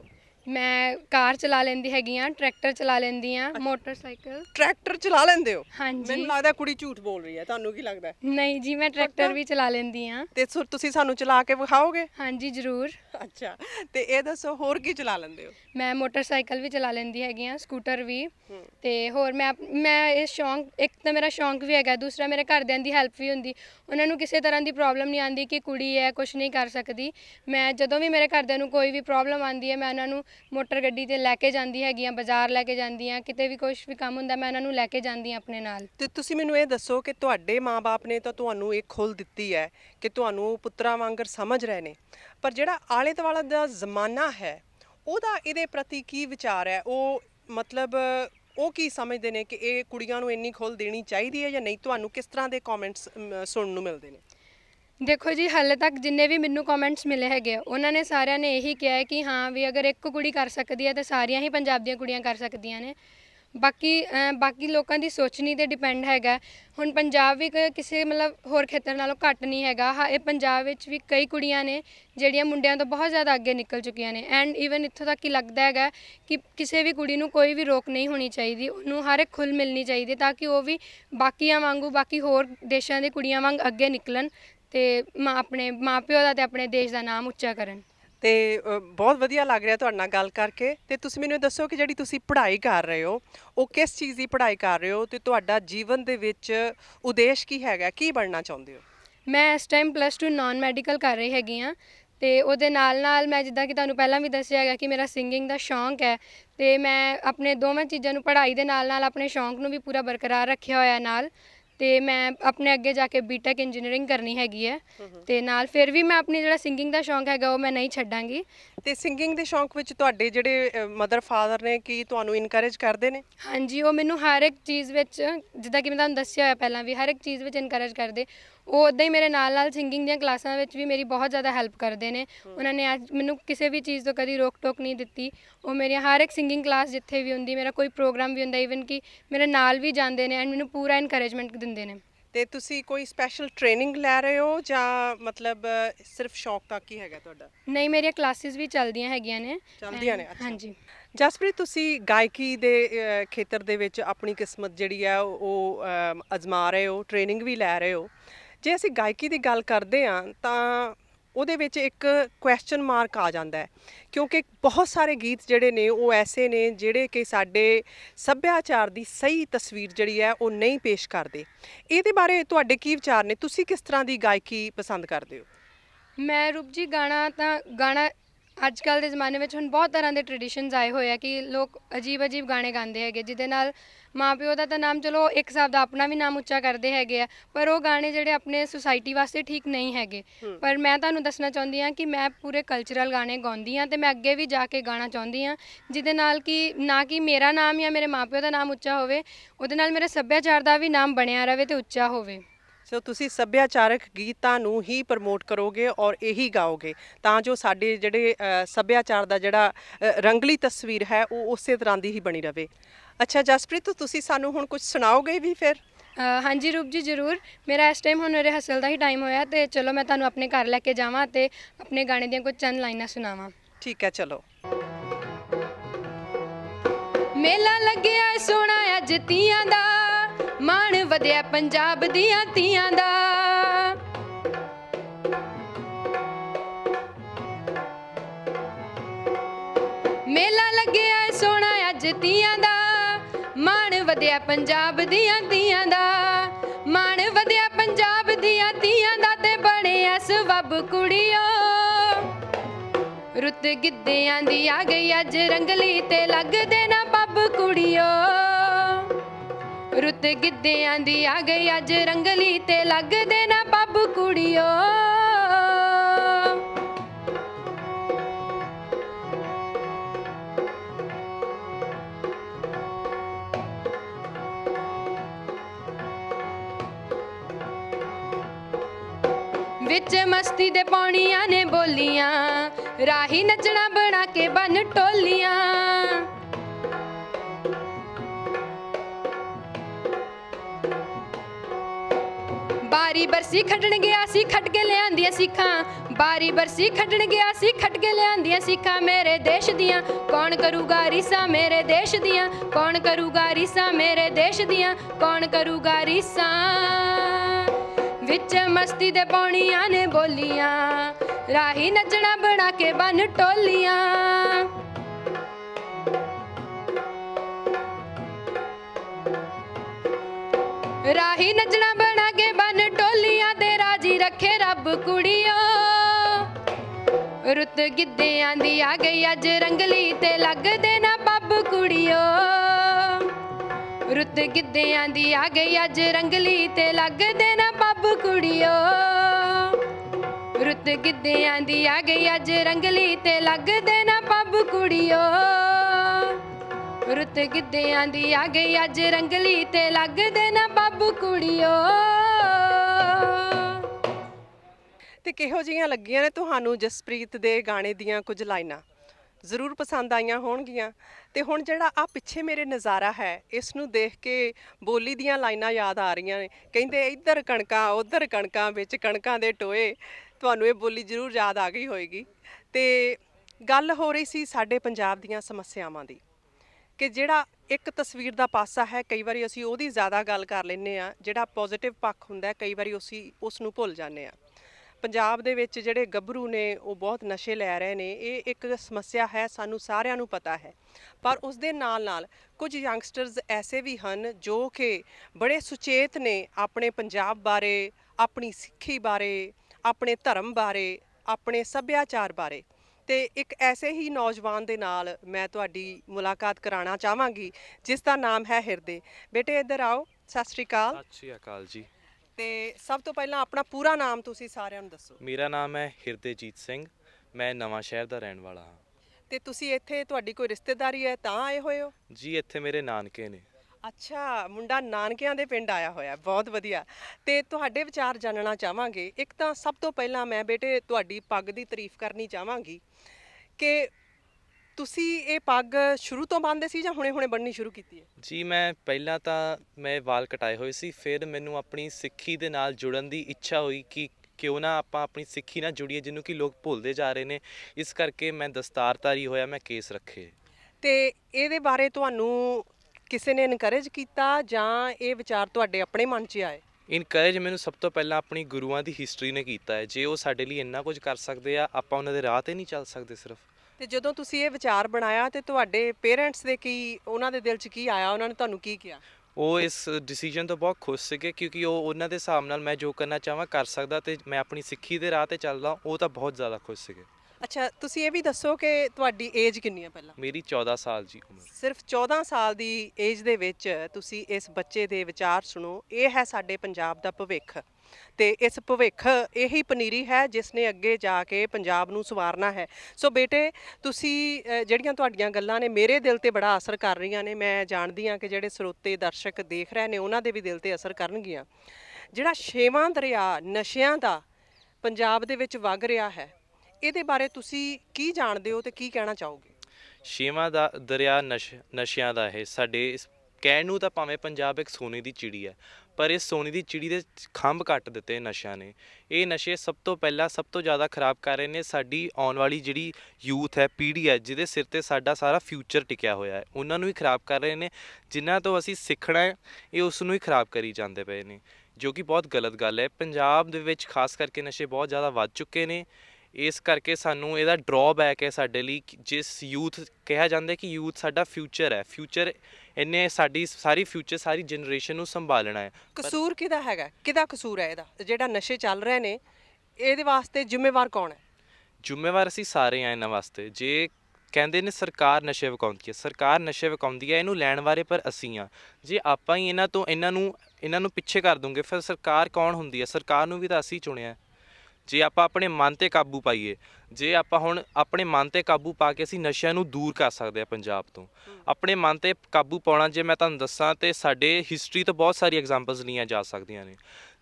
ਮੈਂ ਕਾਰ ਚਲਾ ਲੈਂਦੀ ਹੈਗੀ ਆ, ਟਰੈਕਟਰ ਚਲਾ ਲੈਂਦੀ ਆ, ਮੋਟਰਸਾਈਕਲ। ਟਰੈਕਟਰ ਚਲਾ ਲੈਂਦੇ ਹੋ? ਹਾਂਜੀ। ਮੈਨੂੰ ਲੱਗਦਾ ਕੁੜੀ ਝੂਠ ਬੋਲ ਰਹੀ ਹੈ, ਤੁਹਾਨੂੰ ਕੀ ਲੱਗਦਾ? ਨਹੀਂ ਜੀ, ਮੈਂ ਟਰੈਕਟਰ ਵੀ ਚਲਾ ਲੈਂਦੀ ਆ। ਤੇ ਸੋ ਤੁਸੀਂ ਸਾਨੂੰ ਚਲਾ ਕੇ ਵਿਖਾਓਗੇ? ਹਾਂਜੀ ਜ਼ਰੂਰ। ਅੱਛਾ, ਤੇ ਇਹ ਦੱਸੋ ਹੋਰ ਕੀ ਚਲਾ ਲੈਂਦੇ ਹੋ? ਮੈਂ ਮੋਟਰਸਾਈਕਲ ਵੀ ਚਲਾ ਲੈਂਦੀ ਹੈਗੀ ਆ, ਸਕੂਟਰ ਵੀ। ਤੇ ਹੋਰ ਮੈਂ ਮੈਂ ਇਹ ਸ਼ੌਂਕ, ਇੱਕ ਤਾਂ ਮੇਰਾ ਸ਼ੌਂਕ ਵੀ ਹੈਗਾ, ਦੂਸਰਾ ਮੇਰੇ ਘਰਦਿਆਂ ਦੀ ਹੈਲਪ ਵੀ ਹੁੰਦੀ। ਉਹਨਾਂ ਨੂੰ ਕਿਸੇ ਤਰ੍ਹਾਂ ਦੀ ਪ੍ਰੋਬਲਮ ਨਹੀਂ ਆਉਂਦੀ ਕਿ ਕੁੜੀ ਹੈ ਕੁਛ ਨਹੀਂ ਕਰ ਸਕਦੀ। ਮੈਂ ਜਦੋਂ ਵੀ ਮੇਰੇ ਘਰਦਿਆਂ ਨੂੰ ਕੋਈ ਵੀ ਪ੍ਰੋਬਲਮ ਆਉਂਦੀ ਹੈ, ਮੈਂ ਉਹਨਾਂ ਨੂੰ ਮੋਟਰ ਗੱਡੀ 'ਤੇ ਲੈ ਕੇ ਜਾਂਦੀ ਹੈਗੀ ਹਾਂ, ਬਾਜ਼ਾਰ ਲੈ ਕੇ ਜਾਂਦੀ ਹਾਂ, ਕਿਤੇ ਵੀ ਕੁਛ ਵੀ ਕੰਮ ਹੁੰਦਾ ਮੈਂ ਉਹਨਾਂ ਨੂੰ ਲੈ ਕੇ ਜਾਂਦੀ ਹਾਂ ਆਪਣੇ ਨਾਲ। ਤੇ ਤੁਸੀਂ ਮੈਨੂੰ ਇਹ ਦੱਸੋ ਕਿ ਤੁਹਾਡੇ ਮਾਂ-ਬਾਪ ਨੇ ਤਾਂ ਤੁਹਾਨੂੰ ਇੱਕ ਖੁੱਲ੍ਹ ਦਿੱਤੀ ਹੈ ਕਿ ਤੁਹਾਨੂੰ ਪੁੱਤਰਾਂ ਵਾਂਗਰ ਸਮਝ ਰਹੇ ਨੇ, ਪਰ ਜਿਹੜਾ ਆਲੇ ਦੁਆਲੇ ਦਾ ਜ਼ਮਾਨਾ ਹੈ ਉਹਦਾ ਇਹਦੇ ਪ੍ਰਤੀ ਕੀ ਵਿਚਾਰ ਹੈ? ਉਹ ਮਤਲਬ ਉਹ ਕੀ ਸਮਝਦੇ ਨੇ ਕਿ ਇਹ ਕੁੜੀਆਂ ਨੂੰ ਇੰਨੀ ਖੁੱਲ੍ਹ ਦੇਣੀ ਚਾਹੀਦੀ ਹੈ ਜਾਂ ਨਹੀਂ? ਤੁਹਾਨੂੰ ਕਿਸ ਤਰ੍ਹਾਂ ਦੇ ਕਮੈਂਟਸ ਸੁਣਨ ਨੂੰ ਮਿਲਦੇ ਨੇ? ਦੇਖੋ ਜੀ, ਹਾਲੇ ਤੱਕ ਜਿੰਨੇ ਵੀ ਮੈਨੂੰ ਕਮੈਂਟਸ ਮਿਲੇ ਹੈਗੇ, ਉਹਨਾਂ ਨੇ ਸਾਰਿਆਂ ਨੇ ਇਹੀ ਕਿਹਾ ਹੈ ਕਿ ਹਾਂ ਵੀ ਅਗਰ ਇੱਕ ਕੁੜੀ ਕਰ ਸਕਦੀ ਹੈ ਤਾਂ ਸਾਰੀਆਂ ਹੀ ਪੰਜਾਬ ਦੀਆਂ ਕੁੜੀਆਂ ਕਰ ਸਕਦੀਆਂ ਨੇ। ਬਾਕੀ ਬਾਕੀ ਲੋਕਾਂ ਦੀ ਸੋਚਣੀ 'ਤੇ ਡਿਪੈਂਡ ਹੈਗਾ। ਹੁਣ ਪੰਜਾਬ ਵੀ ਕ- ਕਿਸੇ ਮਤਲਬ ਹੋਰ ਖੇਤਰ ਨਾਲੋਂ ਘੱਟ ਨਹੀਂ ਹੈਗਾ। ਹਾਂ, ਇਹ ਪੰਜਾਬ ਵਿੱਚ ਵੀ ਕਈ ਕੁੜੀਆਂ ਨੇ ਜਿਹੜੀਆਂ ਮੁੰਡਿਆਂ ਤੋਂ ਬਹੁਤ ਜ਼ਿਆਦਾ ਅੱਗੇ ਨਿਕਲ ਚੁੱਕੀਆਂ ਨੇ। ਐਂਡ ਈਵਨ ਇੱਥੋਂ ਤੱਕ ਹੀ ਲੱਗਦਾ ਹੈਗਾ ਕਿ ਕਿਸੇ ਵੀ ਕੁੜੀ ਨੂੰ ਕੋਈ ਵੀ ਰੋਕ ਨਹੀਂ ਹੋਣੀ ਚਾਹੀਦੀ, ਉਹਨੂੰ ਹਰ ਇੱਕ ਖੁੱਲ੍ਹ ਮਿਲਣੀ ਚਾਹੀਦੀ ਤਾਂ ਕਿ ਉਹ ਵੀ ਬਾਕੀਆਂ ਵਾਂਗੂ, ਬਾਕੀ ਹੋਰ ਦੇਸ਼ਾਂ ਦੇ ਕੁੜੀਆਂ ਵਾਂਗ ਅੱਗੇ ਨਿਕਲਣ ਤੇ ਮਾਂ ਆਪਣੇ ਮਾਂ ਪਿਓ ਦਾ ਤੇ ਆਪਣੇ ਦੇਸ਼ ਦਾ ਨਾਮ ਉੱਚਾ ਕਰਨ। ਤੇ ਅ, ਬਹੁਤ ਵਧੀਆ ਲੱਗ ਰਿਹਾ ਤੁਹਾਡੇ ਨਾਲ ਗੱਲ ਕਰਕੇ। ਤੇ ਤੁਸੀਂ ਮੈਨੂੰ ਇਹ ਦੱਸੋ ਕਿ ਜਿਹੜੀ ਤੁਸੀਂ ਪੜ੍ਹਾਈ ਕਰ ਰਹੇ ਹੋ ਉਹ ਕਿਸ ਚੀਜ਼ ਦੀ ਪੜ੍ਹਾਈ ਕਰ ਰਹੇ ਹੋ, ਤੇ ਤੁਹਾਡਾ ਜੀਵਨ ਦੇ ਵਿੱਚ ਉਦੇਸ਼ ਕੀ ਹੈਗਾ, ਕੀ ਬਣਨਾ ਚਾਹੁੰਦੇ ਹੋ? ਮੈਂ ਇਸ time plus two non medical ਕਰ ਰਹੀ ਹੈਗੀ ਹਾਂ, ਅਤੇ ਉਹਦੇ ਨਾਲ ਨਾਲ ਮੈਂ ਜਿੱਦਾਂ ਕਿ ਤੁਹਾਨੂੰ ਪਹਿਲਾਂ ਵੀ ਦੱਸਿਆ ਹੈਗਾ ਕਿ ਮੇਰਾ ਸਿੰਗਿੰਗ ਦਾ ਸ਼ੌਂਕ ਹੈ, ਅਤੇ ਮੈਂ ਆਪਣੇ ਦੋਵੇਂ ਚੀਜ਼ਾਂ ਨੂੰ, ਪੜ੍ਹਾਈ ਦੇ ਨਾਲ ਨਾਲ ਆਪਣੇ ਸ਼ੌਂਕ ਨੂੰ ਵੀ ਪੂਰਾ ਬਰਕਰਾਰ ਰੱਖਿਆ ਹੋਇਆ ਨਾਲ। ਅਤੇ ਮੈਂ ਆਪਣੇ ਅੱਗੇ ਜਾ ਕੇ ਬੀਟੈਕ ਇੰਜੀਨੀਅਰਿੰਗ ਕਰਨੀ ਹੈਗੀ ਹੈ, ਅਤੇ ਨਾਲ ਫਿਰ ਵੀ ਮੈਂ ਆਪਣੀ ਜਿਹੜਾ ਸਿੰਗਿੰਗ ਦਾ ਸ਼ੌਂਕ ਹੈਗਾ ਉਹ ਮੈਂ ਨਹੀਂ ਛੱਡਾਂਗੀ। ਤੇ ਸਿੰਗਿੰਗ ਦੇ ਸ਼ੌਂਕ ਵਿੱਚ ਤੁਹਾਡੇ ਜਿਹੜੇ ਮਦਰ ਫਾਦਰ ਨੇ ਕੀ ਤੁਹਾਨੂੰ ਇਨਕਰੇਜ ਕਰਦੇ ਨੇ? ਹਾਂਜੀ, ਉਹ ਮੈਨੂੰ ਹਰ ਇੱਕ ਚੀਜ਼ ਵਿੱਚ, ਜਿੱਦਾਂ ਕਿ ਮੈਂ ਤੁਹਾਨੂੰ ਦੱਸਿਆ ਹੋਇਆ ਪਹਿਲਾਂ ਵੀ, ਹਰ ਇੱਕ ਚੀਜ਼ ਵਿੱਚ ਇਨਕਰੇਜ ਕਰਦੇ। ਉਹ ਉੱਦਾਂ ਹੀ ਮੇਰੇ ਨਾਲ ਨਾਲ ਸਿੰਗਿੰਗ ਦੀਆਂ ਕਲਾਸਾਂ ਵਿੱਚ ਵੀ ਮੇਰੀ ਬਹੁਤ ਜ਼ਿਆਦਾ ਹੈਲਪ ਕਰਦੇ ਨੇ। ਉਹਨਾਂ ਨੇ ਅੱਜ ਮੈਨੂੰ ਕਿਸੇ ਵੀ ਚੀਜ਼ ਤੋਂ ਕਦੀ ਰੋਕ ਟੋਕ ਨਹੀਂ ਦਿੱਤੀ। ਉਹ ਮੇਰੀਆਂ ਹਰ ਇੱਕ ਸਿੰਗਿੰਗ ਕਲਾਸ ਜਿੱਥੇ ਵੀ ਹੁੰਦੀ, ਮੇਰਾ ਕੋਈ ਪ੍ਰੋਗਰਾਮ ਵੀ ਹੁੰਦਾ, ਈਵਨ ਕਿ ਮੇਰੇ ਨਾਲ ਵੀ ਜਾਂਦੇ ਨੇ ਐਂਡ ਮੈਨੂੰ ਪੂਰਾ ਇਨਕਰੇਜਮੈਂਟ ਦਿੰਦੇ ਨੇ। ਤੇ ਤੁਸੀਂ ਕੋਈ ਸਪੈਸ਼ਲ ਟ੍ਰੇਨਿੰਗ ਲੈ ਰਹੇ ਹੋ ਜਾਂ ਮਤਲਬ ਸਿਰਫ ਸ਼ੌਂਕ ਤੱਕ ਹੀ ਹੈਗਾ ਤੁਹਾਡਾ? ਨਹੀਂ, ਮੇਰੀਆਂ ਕਲਾਸਿਸ ਵੀ ਚੱਲਦੀਆਂ ਹੈਗੀਆਂ ਨੇ। ਚੱਲਦੀਆਂ ਨੇ? ਅੱਛਾ। ਹਾਂਜੀ। ਜਸਪ੍ਰੀਤ, ਤੁਸੀਂ ਗਾਇਕੀ ਦੇ ਅ, ਖੇਤਰ ਦੇ ਵਿੱਚ ਆਪਣੀ ਕਿਸਮਤ ਜਿਹੜੀ ਹੈ ਉਹ ਅ, ਅਜ਼ਮਾ ਰਹੇ ਹੋ, ਟ੍ਰੇਨਿੰਗ ਵੀ ਲੈ ਰਹੇ ਹੋ। ਜੇ ਅਸੀਂ ਗਾਇਕੀ ਦੀ ਗੱਲ ਕਰਦੇ ਹਾਂ ਤਾਂ ਉਹਦੇ ਵਿੱਚ ਇੱਕ ਕੁਐਸਚਨ ਮਾਰਕ ਆ ਜਾਂਦਾ ਹੈ, ਕਿਉਂਕਿ ਬਹੁਤ ਸਾਰੇ ਗੀਤ ਜਿਹੜੇ ਨੇ ਉਹ ਐਸੇ ਨੇ ਜਿਹੜੇ ਕਿ ਸਾਡੇ ਸੱਭਿਆਚਾਰ ਦੀ ਸਹੀ ਤਸਵੀਰ ਜਿਹੜੀ ਹੈ ਉਹ ਨਹੀਂ ਪੇਸ਼ ਕਰਦੇ। ਇਹਦੇ ਬਾਰੇ ਤੁਹਾਡੇ ਕੀ ਵਿਚਾਰ ਨੇ? ਤੁਸੀਂ ਕਿਸ ਤਰ੍ਹਾਂ ਦੀ ਗਾਇਕੀ ਪਸੰਦ ਕਰਦੇ ਹੋ? ਮੈਂ ਰੂਪ ਜੀ, ਗਾਣਾ ਤਾਂ ਗਾਣਾ ਅੱਜ ਕੱਲ੍ਹ ਦੇ ਜ਼ਮਾਨੇ ਵਿੱਚ ਹੁਣ ਬਹੁਤ ਤਰ੍ਹਾਂ ਦੇ ਟ੍ਰੈਡੀਸ਼ਨਸ ਆਏ ਹੋਏ ਆ ਕਿ ਲੋਕ ਅਜੀਬ ਅਜੀਬ ਗਾਣੇ ਗਾਉਂਦੇ ਹੈਗੇ, ਜਿਹਦੇ ਨਾਲ ਮਾਂ ਪਿਓ ਦਾ ਤਾਂ ਨਾਮ, ਚਲੋ ਇੱਕ ਹਿਸਾਬ ਦਾ ਆਪਣਾ ਵੀ ਨਾਮ ਉੱਚਾ ਕਰਦੇ ਹੈਗੇ ਆ, ਪਰ ਉਹ ਗਾਣੇ ਜਿਹੜੇ ਆਪਣੇ ਸੁਸਾਇਟੀ ਵਾਸਤੇ ਠੀਕ ਨਹੀਂ ਹੈਗੇ। ਪਰ ਮੈਂ ਤੁਹਾਨੂੰ ਦੱਸਣਾ ਚਾਹੁੰਦੀ ਹਾਂ ਕਿ ਮੈਂ ਪੂਰੇ ਕਲਚਰਲ ਗਾਣੇ ਗਾਉਂਦੀ ਹਾਂ, ਅਤੇ ਮੈਂ ਅੱਗੇ ਵੀ ਜਾ ਕੇ ਗਾਣਾ ਚਾਹੁੰਦੀ ਹਾਂ, ਜਿਹਦੇ ਨਾਲ ਕਿ ਨਾ ਕਿ ਮੇਰਾ ਨਾਮ ਜਾਂ ਮੇਰੇ ਮਾਂ ਪਿਓ ਦਾ ਨਾਮ ਉੱਚਾ ਹੋਵੇ, ਉਹਦੇ ਨਾਲ ਮੇਰੇ ਸੱਭਿਆਚਾਰ ਦਾ ਵੀ ਨਾਮ ਬਣਿਆ ਰਹੇ ਅਤੇ ਉੱਚਾ ਹੋਵੇ। ਸੋ ਤੁਸੀਂ ਸੱਭਿਆਚਾਰਕ ਗੀਤਾਂ ਨੂੰ ਹੀ ਪ੍ਰਮੋਟ ਕਰੋਗੇ ਔਰ ਇਹੀ ਗਾਓਗੇ ਤਾਂ ਜੋ ਸਾਡੇ ਜਿਹੜੇ ਅ, ਸੱਭਿਆਚਾਰ ਦਾ ਜਿਹੜਾ ਅ, ਰੰਗਲੀ ਤਸਵੀਰ ਹੈ ਉਹ ਉਸੇ ਤਰ੍ਹਾਂ ਦੀ ਹੀ ਬਣੀ ਰਹੇ। ਅੱਛਾ ਜਸਪ੍ਰੀਤ, ਤੁਸੀਂ ਸਾਨੂੰ ਹੁਣ ਕੁਝ ਸੁਣਾਓਗੇ ਵੀ ਫਿਰ? ਅ, ਹਾਂਜੀ ਰੂਪ ਜੀ, ਜ਼ਰੂਰ। ਮੇਰਾ ਇਸ ਟਾਈਮ ਹੁਣ ਰਿਹਰਸਲ ਦਾ ਹੀ ਟਾਈਮ ਹੋਇਆ, ਅਤੇ ਚਲੋ ਮੈਂ ਤੁਹਾਨੂੰ ਆਪਣੇ ਘਰ ਲੈ ਕੇ ਜਾਵਾਂ ਅਤੇ ਆਪਣੇ ਗਾਣੇ ਦੀਆਂ ਕੁਝ ਚੰਦ ਲਾਈਨਾਂ ਸੁਣਾਵਾਂ। ਠੀਕ ਹੈ, ਚਲੋ। ਮੇਲਾ ਲੱਗਿਆ ਏ ਸੋਹਣਾ ਅੱਜ ਤੀਆਂ ਦਾ, ਮਾਣ ਵਧਿਆ ਪੰਜਾਬ ਦੀਆਂ ਧੀਆਂ ਦਾ। ਮੇਲਾ ਲੱਗਿਆ ਏ ਸੋਹਣਾ ਅੱਜ ਤੀਆਂ ਦਾ, ਮਾਣ ਵਧਿਆ ਪੰਜਾਬ ਦੀਆਂ ਧੀਆਂ ਦਾ। ਮਾਣ ਵਧਿਆ ਪੰਜਾਬ ਦੀਆਂ ਧੀਆਂ ਦਾ, ਤੇ ਬਣਿਆ ਸਬੱਬ ਕੁੜੀਓ। ਰੁੱਤ ਗਿੱਧਿਆਂ ਦੀ ਆ ਗਈ ਅੱਜ ਰੰਗਲੀ, ਤੇ ਲੱਗਦੇ ਨਾ ਪੱਬ ਕੁੜੀਓ। ਰੁੱਤ ਗਿੱਧਿਆਂ ਦੀ ਆ ਗਈ ਅੱਜ ਰੰਗਲੀ, ਤੇ ਲੱਗਦੇ ਨਾ ਪੱਬ ਕੁੜੀਓ। ਵਿੱਚ ਮਸਤੀ ਦੇ ਪਾਉਣੀਆਂ ਨੇ ਬੋਲੀਆਂ, ਰਾਹੀ ਨੱਚਣਾ ਬਣਾ ਕੇ ਬੰਨ ਟੋਲੀਆਂ। ਬਾਰੀ ਬਰਸੀ ਖੱਟਣ ਗਿਆ ਸੀ, ਖੱਟ ਕੇ ਲਿਆਂਦੀਆਂ ਸਿੱਖਾਂ। ਬਾਰੀ ਬਰਸੀ ਖੱਟਣ ਗਿਆ ਸੀ, ਖੱਟ ਕੇ ਲਿਆਂਦੀਆਂ ਸਿੱਖਾਂ ਮੇਰੇ ਦੇਸ਼ ਦੀਆਂ। ਕੌਣ ਕਰੂਗਾ ਰੀਸਾਂ ਮੇਰੇ ਦੇਸ਼ ਦੀਆਂ, ਕੌਣ ਕਰੂਗਾ ਰੀਸਾਂ ਮੇਰੇ ਦੇਸ਼ ਦੀਆਂ, ਕੌਣ ਕਰੂਗਾ ਰੀਸਾਂ। ਵਿੱਚ ਮਸਤੀ ਦੇ ਪਾਉਣੀਆਂ ਨੇ ਬੋਲੀਆਂ, ਰਾਹੀ ਨੱਚਣਾ ਬਣਾ ਕੇ ਬੰਨ ਟੋਲੀਆਂ। ਰਾਹੀ ਨੱਚਣਾ ਬਣਾ ਕੇ ਬੰਨ ਟੋਲੀਆਂ, ਤੇ ਰਾਜੀ ਰੱਖੇ ਰੱਬ ਕੁੜੀਓ। ਰੁੱਤ ਗਿੱਧਿਆਂ ਦੀ ਆ ਗਈ ਅੱਜ ਰੰਗਲੀ, ਤੇ ਲੱਗਦੇ ਨਾ ਪੱਬ ਕੁੜੀਓ। ਰੁੱਤ ਗਿੱਧਿਆਂ ਦੀ ਆ ਗਈ ਅੱਜ ਰੰਗਲੀ, ਤੇ ਲੱਗਦੇ ਨਾ ਪੱਬ ਕੁੜੀਓ। ਰੁੱਤ ਗਿੱਧਿਆਂ ਦੀ ਆ ਗਈ ਅੱਜ ਰੰਗਲੀ, ਤੇ ਲੱਗਦੇ ਨਾ ਪੱਬ ਕੁੜੀਓ। ਰੁੱਤ ਗਿੱਧਿਆਂ ਦੀ ਆ ਗਈ ਅੱਜ ਰੰਗਲੀ, ਤੇ ਲੱਗਦੇ ਨਾ ਪੱਬ ਕੁੜੀਓ। ਤੇ ਕਿਹੋ ਜਿਹੀਆਂ ਲੱਗੀਆਂ ਨੇ ਤੁਹਾਨੂੰ ਜਸਪ੍ਰੀਤ ਦੇ ਗਾਣੇ ਦੀਆਂ ਕੁਝ ਲਾਈਨਾਂ? ਜ਼ਰੂਰ ਪਸੰਦ ਆਈਆਂ ਹੋਣਗੀਆਂ। ਤੇ ਹੁਣ ਜਿਹੜਾ ਆ ਪਿੱਛੇ ਮੇਰੇ ਨਜ਼ਾਰਾ ਹੈ, ਇਸ ਨੂੰ ਦੇਖ ਕੇ ਬੋਲੀ ਦੀਆਂ ਲਾਈਨਾਂ ਯਾਦ ਆ ਰਹੀਆਂ ਨੇ। ਕਹਿੰਦੇ ਇੱਧਰ ਕਣਕਾਂ ਉੱਧਰ ਕਣਕਾਂ, ਵਿੱਚ ਕਣਕਾਂ ਦੇ ਟੋਏ। ਤੁਹਾਨੂੰ ਇਹ ਬੋਲੀ ਜ਼ਰੂਰ ਯਾਦ ਆ ਗਈ ਹੋਏਗੀ। ਤੇ ਗੱਲ ਹੋ ਰਹੀ ਸੀ ਸਾਡੇ ਪੰਜਾਬ ਦੀਆਂ ਸਮੱਸਿਆਵਾਂ ਦੀ, ਕਿ ਜਿਹੜਾ ਇੱਕ ਤਸਵੀਰ ਦਾ ਪਾਸਾ ਹੈ, ਕਈ ਵਾਰੀ ਅਸੀਂ ਉਹਦੀ ਜ਼ਿਆਦਾ ਗੱਲ ਕਰ ਲੈਂਦੇ ਹਾਂ। ਜਿਹੜਾ ਪੋਜ਼ਿਟਿਵ ਪੱਖ ਹੁੰਦਾ, ਕਈ ਵਾਰੀ ਅਸੀਂ ਉਸ ਨੂੰ ਭੁੱਲ ਜਾਂਦੇ ਹਾਂ। ਪੰਜਾਬ ਦੇ ਵਿੱਚ ਜਿਹੜੇ ਗੱਭਰੂ ਨੇ ਉਹ ਬਹੁਤ ਨਸ਼ੇ ਲੈ ਰਹੇ ਨੇ, ਇਹ ਇੱਕ ਸਮੱਸਿਆ ਹੈ, ਸਾਨੂੰ ਸਾਰਿਆਂ ਨੂੰ ਪਤਾ ਹੈ। ਪਰ ਉਸ ਦੇ ਨਾਲ ਨਾਲ ਕੁਝ ਯੰਗਸਟਰਸ ਐਸੇ ਵੀ ਹਨ ਜੋ ਕਿ ਬੜੇ ਸੁਚੇਤ ਨੇ ਆਪਣੇ ਪੰਜਾਬ ਬਾਰੇ, ਆਪਣੀ ਸਿੱਖੀ ਬਾਰੇ, ਆਪਣੇ ਧਰਮ ਬਾਰੇ, ਆਪਣੇ ਸੱਭਿਆਚਾਰ ਬਾਰੇ। ਤੇ ਇੱਕ ਐਸੇ ਹੀ ਨੌਜਵਾਨ ਦੇ ਨਾਲ ਮੈਂ ਤੁਹਾਡੀ ਮੁਲਾਕਾਤ ਕਰਾਉਣਾ ਚਾਹਾਂਗੀ, ਜਿਸ ਦਾ ਨਾਮ ਹੈ ਹਿਰਦੇ। ਬੇਟੇ ਇੱਧਰ ਆਓ। ਸਤਿ ਸ਼੍ਰੀ ਅਕਾਲ। ਸਤਿ ਸ਼੍ਰੀ ਅਕਾਲ ਜੀ। ਤੇ ਸਭ ਤੋਂ ਪਹਿਲਾਂ ਆਪਣਾ ਪੂਰਾ ਨਾਮ ਤੁਸੀਂ ਸਾਰਿਆਂ ਨੂੰ ਦੱਸੋ। ਮੇਰਾ ਨਾਮ ਹੈ ਹਿਰਦੇਜੀਤ ਸਿੰਘ, ਮੈਂ ਨਵਾਂ ਸ਼ਹਿਰ ਦਾ ਰਹਿਣ ਵਾਲਾ ਹਾਂ। ਤੇ ਤੁਸੀਂ ਇੱਥੇ, ਤੁਹਾਡੀ ਕੋਈ ਰਿਸ਼ਤੇਦਾਰੀ ਹੈ ਤਾਂ ਆਏ ਹੋਏ ਹੋ? ਜੀ ਇੱਥੇ ਮੇਰੇ ਨਾਨਕੇ ਨੇ। ਅੱਛਾ, ਮੁੰਡਾ ਨਾਨਕਿਆਂ ਦੇ ਪਿੰਡ ਆਇਆ ਹੋਇਆ, ਬਹੁਤ ਵਧੀਆ। ਤੇ ਤੁਹਾਡੇ ਵਿਚਾਰ ਜਾਣਨਾ ਚਾਹਾਂਗੇ। ਇੱਕ ਤਾਂ ਸਭ ਤੋਂ ਪਹਿਲਾਂ ਮੈਂ ਬੇਟੇ ਤੁਹਾਡੀ ਪੱਗ ਦੀ ਤਾਰੀਫ ਕਰਨੀ ਚਾਹਾਂਗੀ ਕਿ ਤੁਸੀਂ ਇਹ ਪੱਗ ਸ਼ੁਰੂ ਤੋਂ ਬੰਨ੍ਹਦੇ ਸੀ ਜਾਂ ਹੁਣੇ ਹੁਣੇ ਬੰਨ੍ਹਣੀ ਸ਼ੁਰੂ ਕੀਤੀ ਹੈ? ਜੀ ਮੈਂ ਪਹਿਲਾਂ ਤਾਂ ਮੈਂ ਵਾਲ ਕਟਾਏ ਹੋਏ ਸੀ, ਫਿਰ ਮੈਨੂੰ ਆਪਣੀ ਸਿੱਖੀ ਦੇ ਨਾਲ ਜੁੜਨ ਦੀ ਇੱਛਾ ਹੋਈ ਕਿ ਕਿਉਂ ਨਾ ਆਪਾਂ ਆਪਣੀ ਸਿੱਖੀ ਨਾਲ ਜੁੜੀਏ, ਜਿਹਨੂੰ ਕਿ ਲੋਕ ਭੁੱਲਦੇ ਜਾ ਰਹੇ ਨੇ। ਇਸ ਕਰਕੇ ਮੈਂ ਦਸਤਾਰਧਾਰੀ ਹੋਇਆ, ਮੈਂ ਕੇਸ ਰੱਖੇ। ਤੇ ਇਹਦੇ ਬਾਰੇ ਤੁਹਾਨੂੰ ਕਿਸੇ ਨੇ ਇਨਕਰੇਜ ਕੀਤਾ ਜਾਂ ਇਹ ਵਿਚਾਰ ਤੁਹਾਡੇ ਆਪਣੇ ਮਨ 'ਚ ਆਏ? ਇਨਕਰੇਜ ਮੈਨੂੰ ਸਭ ਤੋਂ ਪਹਿਲਾਂ ਆਪਣੀ ਗੁਰੂਆਂ ਦੀ ਹਿਸਟਰੀ ਨੇ ਕੀਤਾ ਹੈ। ਜੇ ਉਹ ਸਾਡੇ ਲਈ ਇੰਨਾ ਕੁਝ ਕਰ ਸਕਦੇ ਆ, ਆਪਾਂ ਉਹਨਾਂ ਦੇ ਰਾਹ 'ਤੇ ਨਹੀਂ ਚੱਲ ਸਕਦੇ ਸਿਰਫ। ਤੇ ਜਦੋਂ ਤੁਸੀਂ ਇਹ ਵਿਚਾਰ ਬਣਾਇਆ ਤੇ ਤੁਹਾਡੇ ਪੇਰੈਂਟਸ ਦੇ ਕੀ, ਉਹਨਾਂ ਦੇ ਦਿਲ 'ਚ ਕੀ ਆਇਆ? ਉਹਨਾਂ ਨੇ ਤੁਹਾਨੂੰ ਕੀ ਕਿਹਾ? ਉਹ ਇਸ ਡਿਸੀਜਨ ਤੋਂ ਬਹੁਤ ਖੁਸ਼ ਸੀਗੇ, ਕਿਉਂਕਿ ਉਹ ਉਹਨਾਂ ਦੇ ਹਿਸਾਬ ਨਾਲ ਮੈਂ ਜੋ ਕਰਨਾ ਚਾਹਾਂ ਕਰ ਸਕਦਾ, ਤੇ ਮੈਂ ਆਪਣੀ ਸਿੱਖੀ ਦੇ ਰਾਹ 'ਤੇ ਚੱਲਦਾ। ਉਹ ਤਾਂ ਬਹੁਤ ਜ਼ਿਆਦਾ ਖੁਸ਼ ਸੀਗੇ। ਅੱਛਾ, ਤੁਸੀਂ ਇਹ ਵੀ ਦੱਸੋ ਕਿ ਤੁਹਾਡੀ ਏਜ ਕਿੰਨੀ ਹੈ ਪਹਿਲਾਂ? ਮੇਰੀ ਚੌਦਾਂ ਸਾਲ ਜੀ ਉਮਰ। ਸਿਰਫ ਚੌਦਾਂ ਸਾਲ ਦੀ ਏਜ ਦੇ ਵਿੱਚ ਤੁਸੀਂ ਇਸ ਬੱਚੇ ਦੇ ਵਿਚਾਰ ਸੁਣੋ। ਇਹ ਹੈ ਸਾਡੇ ਪੰਜਾਬ ਦਾ ਭਵਿੱਖ, ਤੇ ਇਸ ਭਵਿੱਖ ਇਹੀ ਪਨੀਰੀ ਹੈ ਜਿਸ ਨੇ ਅੱਗੇ ਜਾ ਕੇ ਪੰਜਾਬ ਨੂੰ ਸਵਾਰਨਾ ਹੈ। ਸੋ ਬੇਟੇ, ਤੁਸੀਂ ਜਿਹੜੀਆਂ ਤੁਹਾਡੀਆਂ ਗੱਲਾਂ ਨੇ ਮੇਰੇ ਦਿਲ 'ਤੇ ਬੜਾ ਅਸਰ ਕਰ ਰਹੀਆਂ ਨੇ। ਮੈਂ ਜਾਣਦੀ ਹਾਂ ਕਿ ਜਿਹੜੇ ਸਰੋਤੇ ਦਰਸ਼ਕ ਦੇਖ ਰਹੇ ਨੇ ਉਹਨਾਂ ਦੇ ਵੀ ਦਿਲ 'ਤੇ ਅਸਰ ਕਰਨਗੀਆਂ। ਜਿਹੜਾ ਛੇਵਾਂ ਦਰਿਆ ਨਸ਼ਿਆਂ ਦਾ ਪੰਜਾਬ ਦੇ ਵਿੱਚ ਵਗ ਰਿਹਾ ਹੈ, ਇਹਦੇ ਬਾਰੇ ਤੁਸੀਂ ਕੀ ਜਾਣਦੇ ਹੋ ਤੇ ਕੀ ਕਹਿਣਾ ਚਾਹੋਗੇ? ਛੇਵਾਂ ਦਾ ਦਰਿਆ ਨਸ਼ ਨਸ਼ਿਆਂ ਦਾ ਇਹ ਸਾਡੇ ਕਹਿਣ ਨੂੰ ਤਾਂ ਭਾਵੇਂ ਪੰਜਾਬ ਇੱਕ ਸੋਨੇ ਦੀ ਚਿੜੀ ਹੈ, ਪਰ ਇਸ ਸੋਨੇ ਦੀ ਚਿੜੀ ਦੇ ਖੰਭ ਕੱਟ ਦਿੱਤੇ ਨਸ਼ਿਆਂ ਨੇ। ਇਹ ਨਸ਼ੇ ਸਭ ਤੋਂ ਪਹਿਲਾਂ ਸਭ ਤੋਂ ਜ਼ਿਆਦਾ ਖਰਾਬ ਕਰ ਰਹੇ ਨੇ ਸਾਡੀ ਆਉਣ ਵਾਲੀ ਜਿਹੜੀ ਯੂਥ ਹੈ, ਪੀੜ੍ਹੀ ਹੈ, ਜਿਹਦੇ ਸਿਰ 'ਤੇ ਸਾਡਾ ਸਾਰਾ ਫਿਊਚਰ ਟਿਕਿਆ ਹੋਇਆ ਹੈ। ਉਹਨਾਂ ਨੂੰ ਹੀ ਖਰਾਬ ਕਰ ਰਹੇ ਨੇ। ਜਿਨ੍ਹਾਂ ਤੋਂ ਅਸੀਂ ਸਿੱਖਣਾ ਹੈ, ਇਹ ਉਸ ਨੂੰ ਹੀ ਖਰਾਬ ਕਰੀ ਜਾਂਦੇ ਪਏ ਨੇ, ਜੋ ਕਿ ਬਹੁਤ ਗਲਤ ਗੱਲ ਹੈ। ਪੰਜਾਬ ਦੇ ਵਿੱਚ ਖਾਸ ਕਰਕੇ ਨਸ਼ੇ ਬਹੁਤ ਜ਼ਿਆਦਾ ਵੱਧ ਚੁੱਕੇ ਨੇ। ਇਸ ਕਰਕੇ ਸਾਨੂੰ ਇਹਦਾ ਡਰੋਬੈਕ ਹੈ ਸਾਡੇ ਲਈ। ਜਿਸ ਯੂਥ ਕਿਹਾ ਜਾਂਦਾ ਕਿ ਯੂਥ ਸਾਡਾ ਫਿਊਚਰ ਹੈ, ਫਿਊਚਰ ਇਹਨੇ ਸਾਡੀ ਸਾਰੀ ਫਿਊਚਰ ਸਾਰੀ ਜਨਰੇਸ਼ਨ ਨੂੰ ਸੰਭਾਲਣਾ ਹੈ। ਕਸੂਰ ਕਿਹਦਾ ਹੈਗਾ? ਕਿਹਦਾ ਕਸੂਰ ਹੈ ਇਹਦਾ? ਜਿਹੜਾ ਨਸ਼ੇ ਚੱਲ ਰਹੇ ਨੇ, ਇਹਦੇ ਵਾਸਤੇ ਜ਼ਿੰਮੇਵਾਰ ਕੌਣ ਹੈ? ਜ਼ਿੰਮੇਵਾਰ ਅਸੀਂ ਸਾਰੇ ਆ ਇਹਨਾਂ ਵਾਸਤੇ। ਜੇ ਕਹਿੰਦੇ ਨੇ ਸਰਕਾਰ ਨਸ਼ੇ ਵਿਕਾਉਂਦੀ ਹੈ, ਸਰਕਾਰ ਨਸ਼ੇ ਵਿਕਾਉਂਦੀ ਹੈ, ਇਹਨੂੰ ਲੈਣ ਵਾਲੇ ਪਰ ਅਸੀਂ ਆ। ਜੇ ਆਪਾਂ ਹੀ ਇਹਨਾਂ ਤੋਂ ਇਹਨਾਂ ਨੂੰ ਇਹਨਾਂ ਨੂੰ ਪਿੱਛੇ ਕਰ ਦੂੰਗੇ, ਫਿਰ ਸਰਕਾਰ ਕੌਣ ਹੁੰਦੀ ਹੈ? ਸਰਕਾਰ ਨੂੰ ਵੀ ਤਾਂ ਅਸੀਂ ਚੁਣਿਆ। ਜੇ ਆਪਾਂ ਆਪਣੇ ਮਨ 'ਤੇ ਕਾਬੂ ਪਾਈਏ, ਜੇ ਆਪਾਂ ਹੁਣ ਆਪਣੇ ਮਨ 'ਤੇ ਕਾਬੂ ਪਾ ਕੇ ਅਸੀਂ ਨਸ਼ਿਆਂ ਨੂੰ ਦੂਰ ਕਰ ਸਕਦੇ ਹਾਂ ਪੰਜਾਬ ਤੋਂ। ਆਪਣੇ ਮਨ 'ਤੇ ਕਾਬੂ ਪਾਉਣਾ, ਜੇ ਮੈਂ ਤੁਹਾਨੂੰ ਦੱਸਾਂ, ਤਾਂ ਸਾਡੇ ਹਿਸਟਰੀ ਤੋਂ ਬਹੁਤ ਸਾਰੀ ਐਗਜ਼ਾਮਪਲਸ ਲਈਆਂ ਜਾ ਸਕਦੀਆਂ ਨੇ।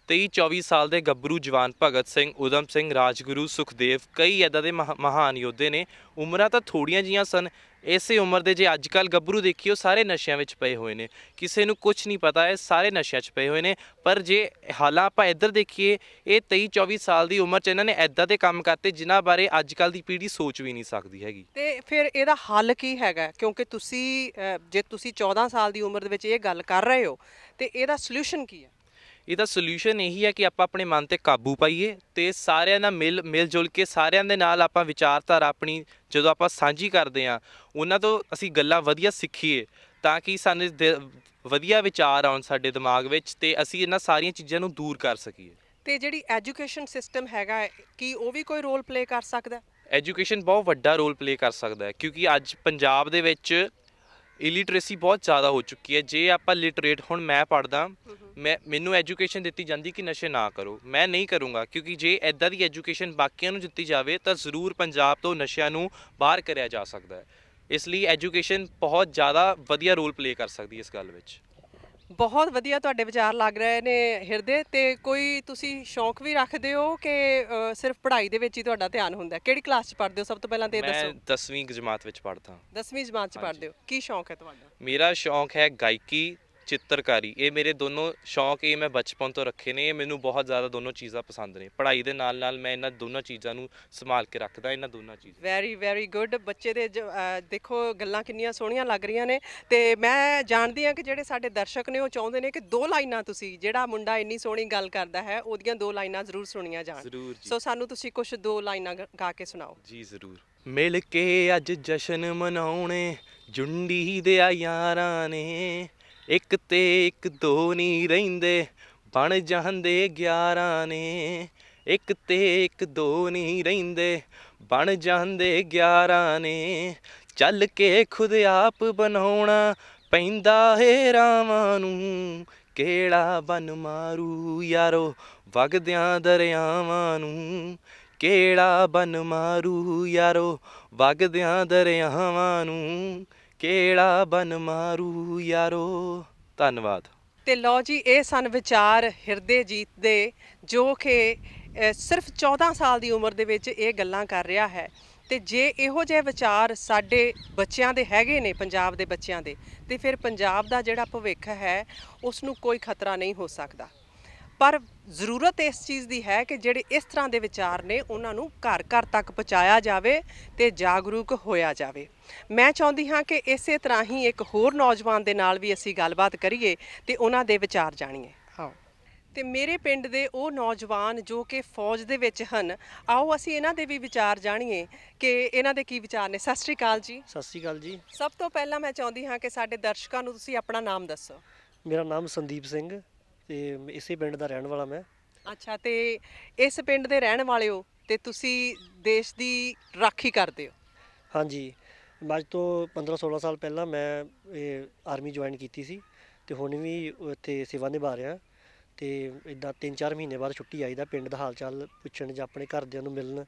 ਤੇਈ ਚੌਵੀ ਸਾਲ ਦੇ ਗੱਭਰੂ ਜਵਾਨ ਭਗਤ ਸਿੰਘ, ਊਧਮ ਸਿੰਘ, ਰਾਜਗੁਰੂ, ਸੁਖਦੇਵ, ਕਈ ਇੱਦਾਂ ਦੇ ਮਹਾ- ਮਹਾਨ ਯੋਧੇ ਨੇ। ਉਮਰਾਂ ਤਾਂ ਥੋੜ੍ਹੀਆਂ ਜੀਆਂ ਸਨ, ਇਸੇ ਉਮਰ ਦੇ ਜੇ ਅੱਜ ਕੱਲ੍ਹ ਗੱਭਰੂ ਦੇਖੀਏ ਉਹ ਸਾਰੇ ਨਸ਼ਿਆਂ ਵਿੱਚ ਪਏ ਹੋਏ ਨੇ, ਕਿਸੇ ਨੂੰ ਕੁਝ ਨਹੀਂ ਪਤਾ, ਇਹ ਸਾਰੇ ਨਸ਼ਿਆਂ 'ਚ ਪਏ ਹੋਏ ਨੇ। ਪਰ ਜੇ ਹਾਲਾਂ ਆਪਾਂ ਇੱਧਰ ਦੇਖੀਏ, ਇਹ ਤੇਈ ਚੌਵੀ ਸਾਲ ਦੀ ਉਮਰ 'ਚ ਇਹਨਾਂ ਨੇ ਇੱਦਾਂ ਦੇ ਕੰਮ ਕਰਤੇ ਜਿਨ੍ਹਾਂ ਬਾਰੇ ਅੱਜ ਕੱਲ੍ਹ ਦੀ ਪੀੜ੍ਹੀ ਸੋਚ ਵੀ ਨਹੀਂ ਸਕਦੀ ਹੈਗੀ। ਤੇ ਫਿਰ ਇਹਦਾ ਹੱਲ ਕੀ ਹੈਗਾ? ਕਿਉਂਕਿ ਤੁਸੀਂ ਅ, ਜੇ ਤੁਸੀਂ ਚੌਦਾਂ ਸਾਲ ਦੀ ਉਮਰ ਦੇ ਵਿੱਚ ਇਹ ਗੱਲ ਕਰ ਰਹੇ ਹੋ ਤੇ ਇਹਦਾ ਸੋਲੂਸ਼ਨ ਕੀ ਹੈ? ਇਹਦਾ ਸੋਲੂਸ਼ਨ ਇਹੀ ਹੈ ਕਿ ਆਪਾਂ ਆਪਣੇ ਮਨ ਤੇ ਕਾਬੂ ਪਾਈਏ ਤੇ ਸਾਰਿਆਂ ਨਾਲ ਮਿਲ ਮਿਲ ਜੁਲ ਕੇ ਸਾਰਿਆਂ ਦੇ ਨਾਲ ਆਪਾਂ ਵਿਚਾਰਧਾਰਾ ਆਪਣੀ ਜਦੋਂ ਆਪਾਂ ਸਾਂਝੀ ਕਰਦੇ ਹਾਂ, ਉਹਨਾਂ ਤੋਂ ਅਸੀਂ ਗੱਲਾਂ ਵਧੀਆ ਸਿੱਖੀਏ ਤਾਂ ਕਿ ਸਾਨੂੰ ਦ- ਵਧੀਆ ਵਿਚਾਰ ਆਉਣ ਸਾਡੇ ਦਿਮਾਗ ਵਿੱਚ ਤੇ ਅਸੀਂ ਇਹਨਾਂ ਸਾਰੀਆਂ ਚੀਜ਼ਾਂ ਨੂੰ ਦੂਰ ਕਰ ਸਕੀਏ। ਤੇ ਜਿਹੜੀ ਐਜੂਕੇਸ਼ਨ ਸਿਸਟਮ ਹੈਗਾ ਹੈ, ਕੀ ਉਹ ਵੀ ਕੋਈ ਰੋਲ ਪਲੇ ਕਰ ਸਕਦਾ ਹੈ? ਐਜੂਕੇਸ਼ਨ ਬਹੁਤ ਵੱਡਾ ਰੋਲ ਪਲੇ ਕਰ ਸਕਦਾ ਹੈ, ਕਿਉਂਕਿ ਅੱਜ ਪੰਜਾਬ ਦੇ ਵਿੱਚ ਇਲਿਟਰੇਸੀ ਬਹੁਤ ਜ਼ਿਆਦਾ ਹੋ ਚੁੱਕੀ ਹੈ। ਜੇ ਆਪਾਂ ਲਿਟਰੇਟ, ਹੁਣ ਮੈਂ ਪੜ੍ਹਦਾ, ਮੈਂ ਮੈਨੂੰ ਐਜੂਕੇਸ਼ਨ ਦਿੱਤੀ ਜਾਂਦੀ ਕਿ ਨਸ਼ੇ ਨਾ ਕਰੋ, ਮੈਂ ਨਹੀਂ ਕਰੂੰਗਾ, ਕਿਉਂਕਿ ਜੇ ਇੱਦਾਂ ਦੀ ਐਜੂਕੇਸ਼ਨ ਬਾਕੀਆਂ ਨੂੰ ਦਿੱਤੀ ਜਾਵੇ ਤਾਂ ਜ਼ਰੂਰ ਪੰਜਾਬ ਤੋਂ ਨਸ਼ਿਆਂ ਨੂੰ ਬਾਹਰ ਕਰਿਆ ਜਾ ਸਕਦਾ ਹੈ। ਇਸ ਲਈ ਐਜੂਕੇਸ਼ਨ ਬਹੁਤ ਜ਼ਿਆਦਾ ਵਧੀਆ ਰੋਲ ਪਲੇ ਕਰ ਸਕਦੀ ਹੈ ਇਸ ਗੱਲ ਵਿੱਚ। ਬਹੁਤ ਵਧੀਆ ਤੁਹਾਡੇ ਵਿਚਾਰ ਲੱਗ ਰਹੇ ਨੇ ਹਿਰਦੇ। ਤੇ ਕੋਈ ਤੁਸੀਂ ਸ਼ੌਂਕ ਵੀ ਰੱਖਦੇ ਹੋ ਕਿ ਅ, ਸਿਰਫ ਪੜ੍ਹਾਈ ਦੇ ਵਿੱਚ ਹੀ ਤੁਹਾਡਾ ਧਿਆਨ ਹੁੰਦਾ ਹੈ? ਕਿਹੜੀ ਕਲਾਸ 'ਚ ਪੜ੍ਹਦੇ ਹੋ ਸਭ ਤੋਂ ਪਹਿਲਾਂ ਤੇ ਇਹ ਮੈਂ ਦੱਸੋ। ਦਸਵੀਂ ਜਮਾਤ ਵਿੱਚ ਪੜ੍ਹਦਾ। ਦਸਵੀਂ ਜਮਾਤ 'ਚ ਹਾਂਜੀ। ਪੜ੍ਹਦੇ ਹੋ। ਕੀ ਸ਼ੌਂਕ ਹੈ ਤੁਹਾਡਾ? ਮੇਰਾ ਸ਼ੌਂਕ ਹੈ ਗਾਇਕੀ, ਚਿੱਤਰਕਾਰੀ। ਇਹ ਮੇਰੇ ਦੋਨੋਂ ਸ਼ੌਂਕ ਇਹ ਮੈਂ ਬਚਪਨ ਤੋਂ ਰੱਖੇ ਨੇ। ਇਹ ਮੈਨੂੰ ਬਹੁਤ ਜ਼ਿਆਦਾ ਦੋਨੋਂ ਚੀਜ਼ਾਂ ਪਸੰਦ ਨੇ। ਪੜ੍ਹਾਈ ਦੇ ਨਾਲ ਨਾਲ ਮੈਂ ਇਹਨਾਂ ਦੋਨਾਂ ਚੀਜ਼ਾਂ ਨੂੰ ਸੰਭਾਲ ਕੇ ਰੱਖਦਾ, ਇਹਨਾਂ ਦੋਨਾਂ ਚੀਜ਼ਾਂ। Very very good. ਬੱਚੇ ਦੇ ਜ- ਅ, ਦੇਖੋ ਗੱਲਾਂ ਕਿੰਨੀਆਂ ਸੋਹਣੀਆਂ ਲੱਗ ਰਹੀਆਂ ਨੇ। ਤੇ ਮੈਂ ਜਾਣਦੀ ਹਾਂ ਕਿ ਜਿਹੜੇ ਸਾਡੇ ਦਰਸ਼ਕ ਨੇ ਉਹ ਚਾਹੁੰਦੇ ਨੇ ਕਿ ਦੋ ਲਾਈਨਾਂ, ਤੁਸੀਂ ਜਿਹੜਾ ਮੁੰਡਾ ਇੰਨੀ ਸੋਹਣੀ ਗੱਲ ਕਰਦਾ ਹੈ ਉਹਦੀਆਂ ਦੋ ਲਾਈਨਾਂ ਜ਼ਰੂਰ ਸੁਣੀਆਂ ਜਾਣ। ਜ਼ਰੂਰ ਜੀ। ਸੋ ਸਾਨੂੰ ਤੁਸੀਂ ਕੁਝ ਦੋ ਲਾਈਨਾਂ ਗ- ਗਾ ਕੇ ਸੁਣਾਓ। ਜੀ ਜ਼ਰੂਰ। ਮਿਲ ਕੇ ਅੱਜ ਜਸ਼ਨ ਮਨਾਉਣੇ ਜੁੰਡੀ ਦੇ ਯਾਰਾਂ ਨੇ, ਇੱਕ ਤੇ ਇੱਕ ਦੋ ਨਹੀਂ ਰਹਿੰਦੇ ਬਣ ਜਾਂਦੇ ਗਿਆਰਾਂ ਨੇ, ਇੱਕ ਤੇ ਇੱਕ ਦੋ ਨਹੀਂ ਰਹਿੰਦੇ ਬਣ ਜਾਂਦੇ ਗਿਆਰਾਂ ਨੇ, ਚੱਲ ਕੇ ਖੁਦ ਆਪ ਬਣਾਉਣਾ ਪੈਂਦਾ ਏ ਰਾਵਾਂ ਨੂੰ, ਕਿਹੜਾ ਬਨ ਮਾਰੂ ਯਾਰੋ ਵਗਦਿਆਂ ਦਰਿਆਵਾਂ ਨੂੰ, ਕਿਹੜਾ ਬਨ ਮਾਰੂ ਯਾਰੋ ਵਗਦਿਆਂ ਦਰਿਆਵਾਂ ਨੂੰ, ਕਿਹੜਾ ਬਨ ਮਾਰੂ ਯਾਰੋ। ਧੰਨਵਾਦ। ਤੇ ਲਓ ਜੀ, ਇਹ ਸਨ ਵਿਚਾਰ ਹਿਰਦੇਜੀਤ ਦੇ, ਜੋ ਕਿ ਅ, ਸਿਰਫ ਚੌਦਾਂ ਸਾਲ ਦੀ ਉਮਰ ਦੇ ਵਿੱਚ ਇਹ ਗੱਲਾਂ ਕਰ ਰਿਹਾ ਹੈ। ਤੇ ਜੇ ਇਹੋ ਜਿਹੇ ਵਿਚਾਰ ਸਾਡੇ ਬੱਚਿਆਂ ਦੇ ਹੈਗੇ ਨੇ, ਪੰਜਾਬ ਦੇ ਬੱਚਿਆਂ ਦੇ, ਤੇ ਫਿਰ ਪੰਜਾਬ ਦਾ ਜਿਹੜਾ ਭਵਿੱਖ ਹੈ ਉਸ ਨੂੰ ਕੋਈ ਖਤਰਾ ਨਹੀਂ ਹੋ ਸਕਦਾ। ਪਰ ਜ਼ਰੂਰਤ ਇਸ ਚੀਜ਼ ਦੀ ਹੈ ਕਿ ਜਿਹੜੇ ਇਸ ਤਰ੍ਹਾਂ ਦੇ ਵਿਚਾਰ ਨੇ ਉਹਨਾਂ ਨੂੰ ਘਰ ਘਰ ਤੱਕ ਪਹੁੰਚਾਇਆ ਜਾਵੇ ਤੇ ਜਾਗਰੂਕ ਹੋਇਆ ਜਾਵੇ। ਮੈਂ ਚਾਹੁੰਦੀ ਹਾਂ ਕਿ ਇਸੇ ਤਰ੍ਹਾਂ ਹੀ ਇੱਕ ਹੋਰ ਨੌਜਵਾਨ ਦੇ ਨਾਲ ਵੀ ਅਸੀਂ ਗੱਲਬਾਤ ਕਰੀਏ ਤੇ ਉਹਨਾਂ ਦੇ ਵਿਚਾਰ ਜਾਣੀਏ। ਆਓ। ਤੇ ਮੇਰੇ ਪਿੰਡ ਦੇ ਉਹ ਨੌਜਵਾਨ ਜੋ ਕਿ ਫੌਜ ਦੇ ਵਿੱਚ ਹਨ, ਆਓ ਅਸੀਂ ਇਹਨਾਂ ਦੇ ਵੀ ਵਿਚਾਰ ਜਾਣੀਏ ਕਿ ਇਹਨਾਂ ਦੇ ਕੀ ਵਿਚਾਰ ਨੇ। ਸਤਿ ਸ਼੍ਰੀ ਅਕਾਲ ਜੀ। ਸਤਿ ਸ਼੍ਰੀ ਅਕਾਲ ਜੀ। ਸਭ ਤੋਂ ਪਹਿਲਾਂ ਮੈਂ ਚਾਹੁੰਦੀ ਹਾਂ ਕਿ ਸਾਡੇ ਦਰਸ਼ਕਾਂ ਨੂੰ ਤੁਸੀਂ ਆਪਣਾ ਨਾਮ ਦੱਸੋ। ਮੇਰਾ ਨਾਮ ਸੰਦੀਪ ਸਿੰਘ ਤੇ ਇਸੇ ਪਿੰਡ ਦਾ ਰਹਿਣ ਵਾਲਾ ਮੈਂ। ਅੱਛਾ, ਤੇ ਇਸ ਪਿੰਡ ਦੇ ਰਹਿਣ ਵਾਲੇ ਹੋ ਤੇ ਤੁਸੀਂ ਦੇਸ਼ ਦੀ ਰਾਖੀ ਕਰਦੇ ਹੋ। ਹਾਂਜੀ, ਅੱਜ ਤੋਂ ਪੰਦਰਾਂ ਸੋਲਾਂ ਸਾਲ ਪਹਿਲਾਂ ਮੈਂ ਇਹ ਆਰਮੀ ਜੁਆਇਨ ਕੀਤੀ ਸੀ ਤੇ ਹੁਣ ਵੀ ਉੱਥੇ ਸੇਵਾ ਨਿਭਾ ਰਿਹਾ। ਤੇ ਇਦਾਂ ਤਿੰਨ ਚਾਰ ਮਹੀਨੇ ਬਾਅਦ ਛੁੱਟੀ ਆਈਦਾ ਪਿੰਡ ਦਾ ਹਾਲ ਚਾਲ ਪੁੱਛਣ ਜਾਂ ਆਪਣੇ ਘਰਦਿਆਂ ਨੂੰ ਮਿਲਣ,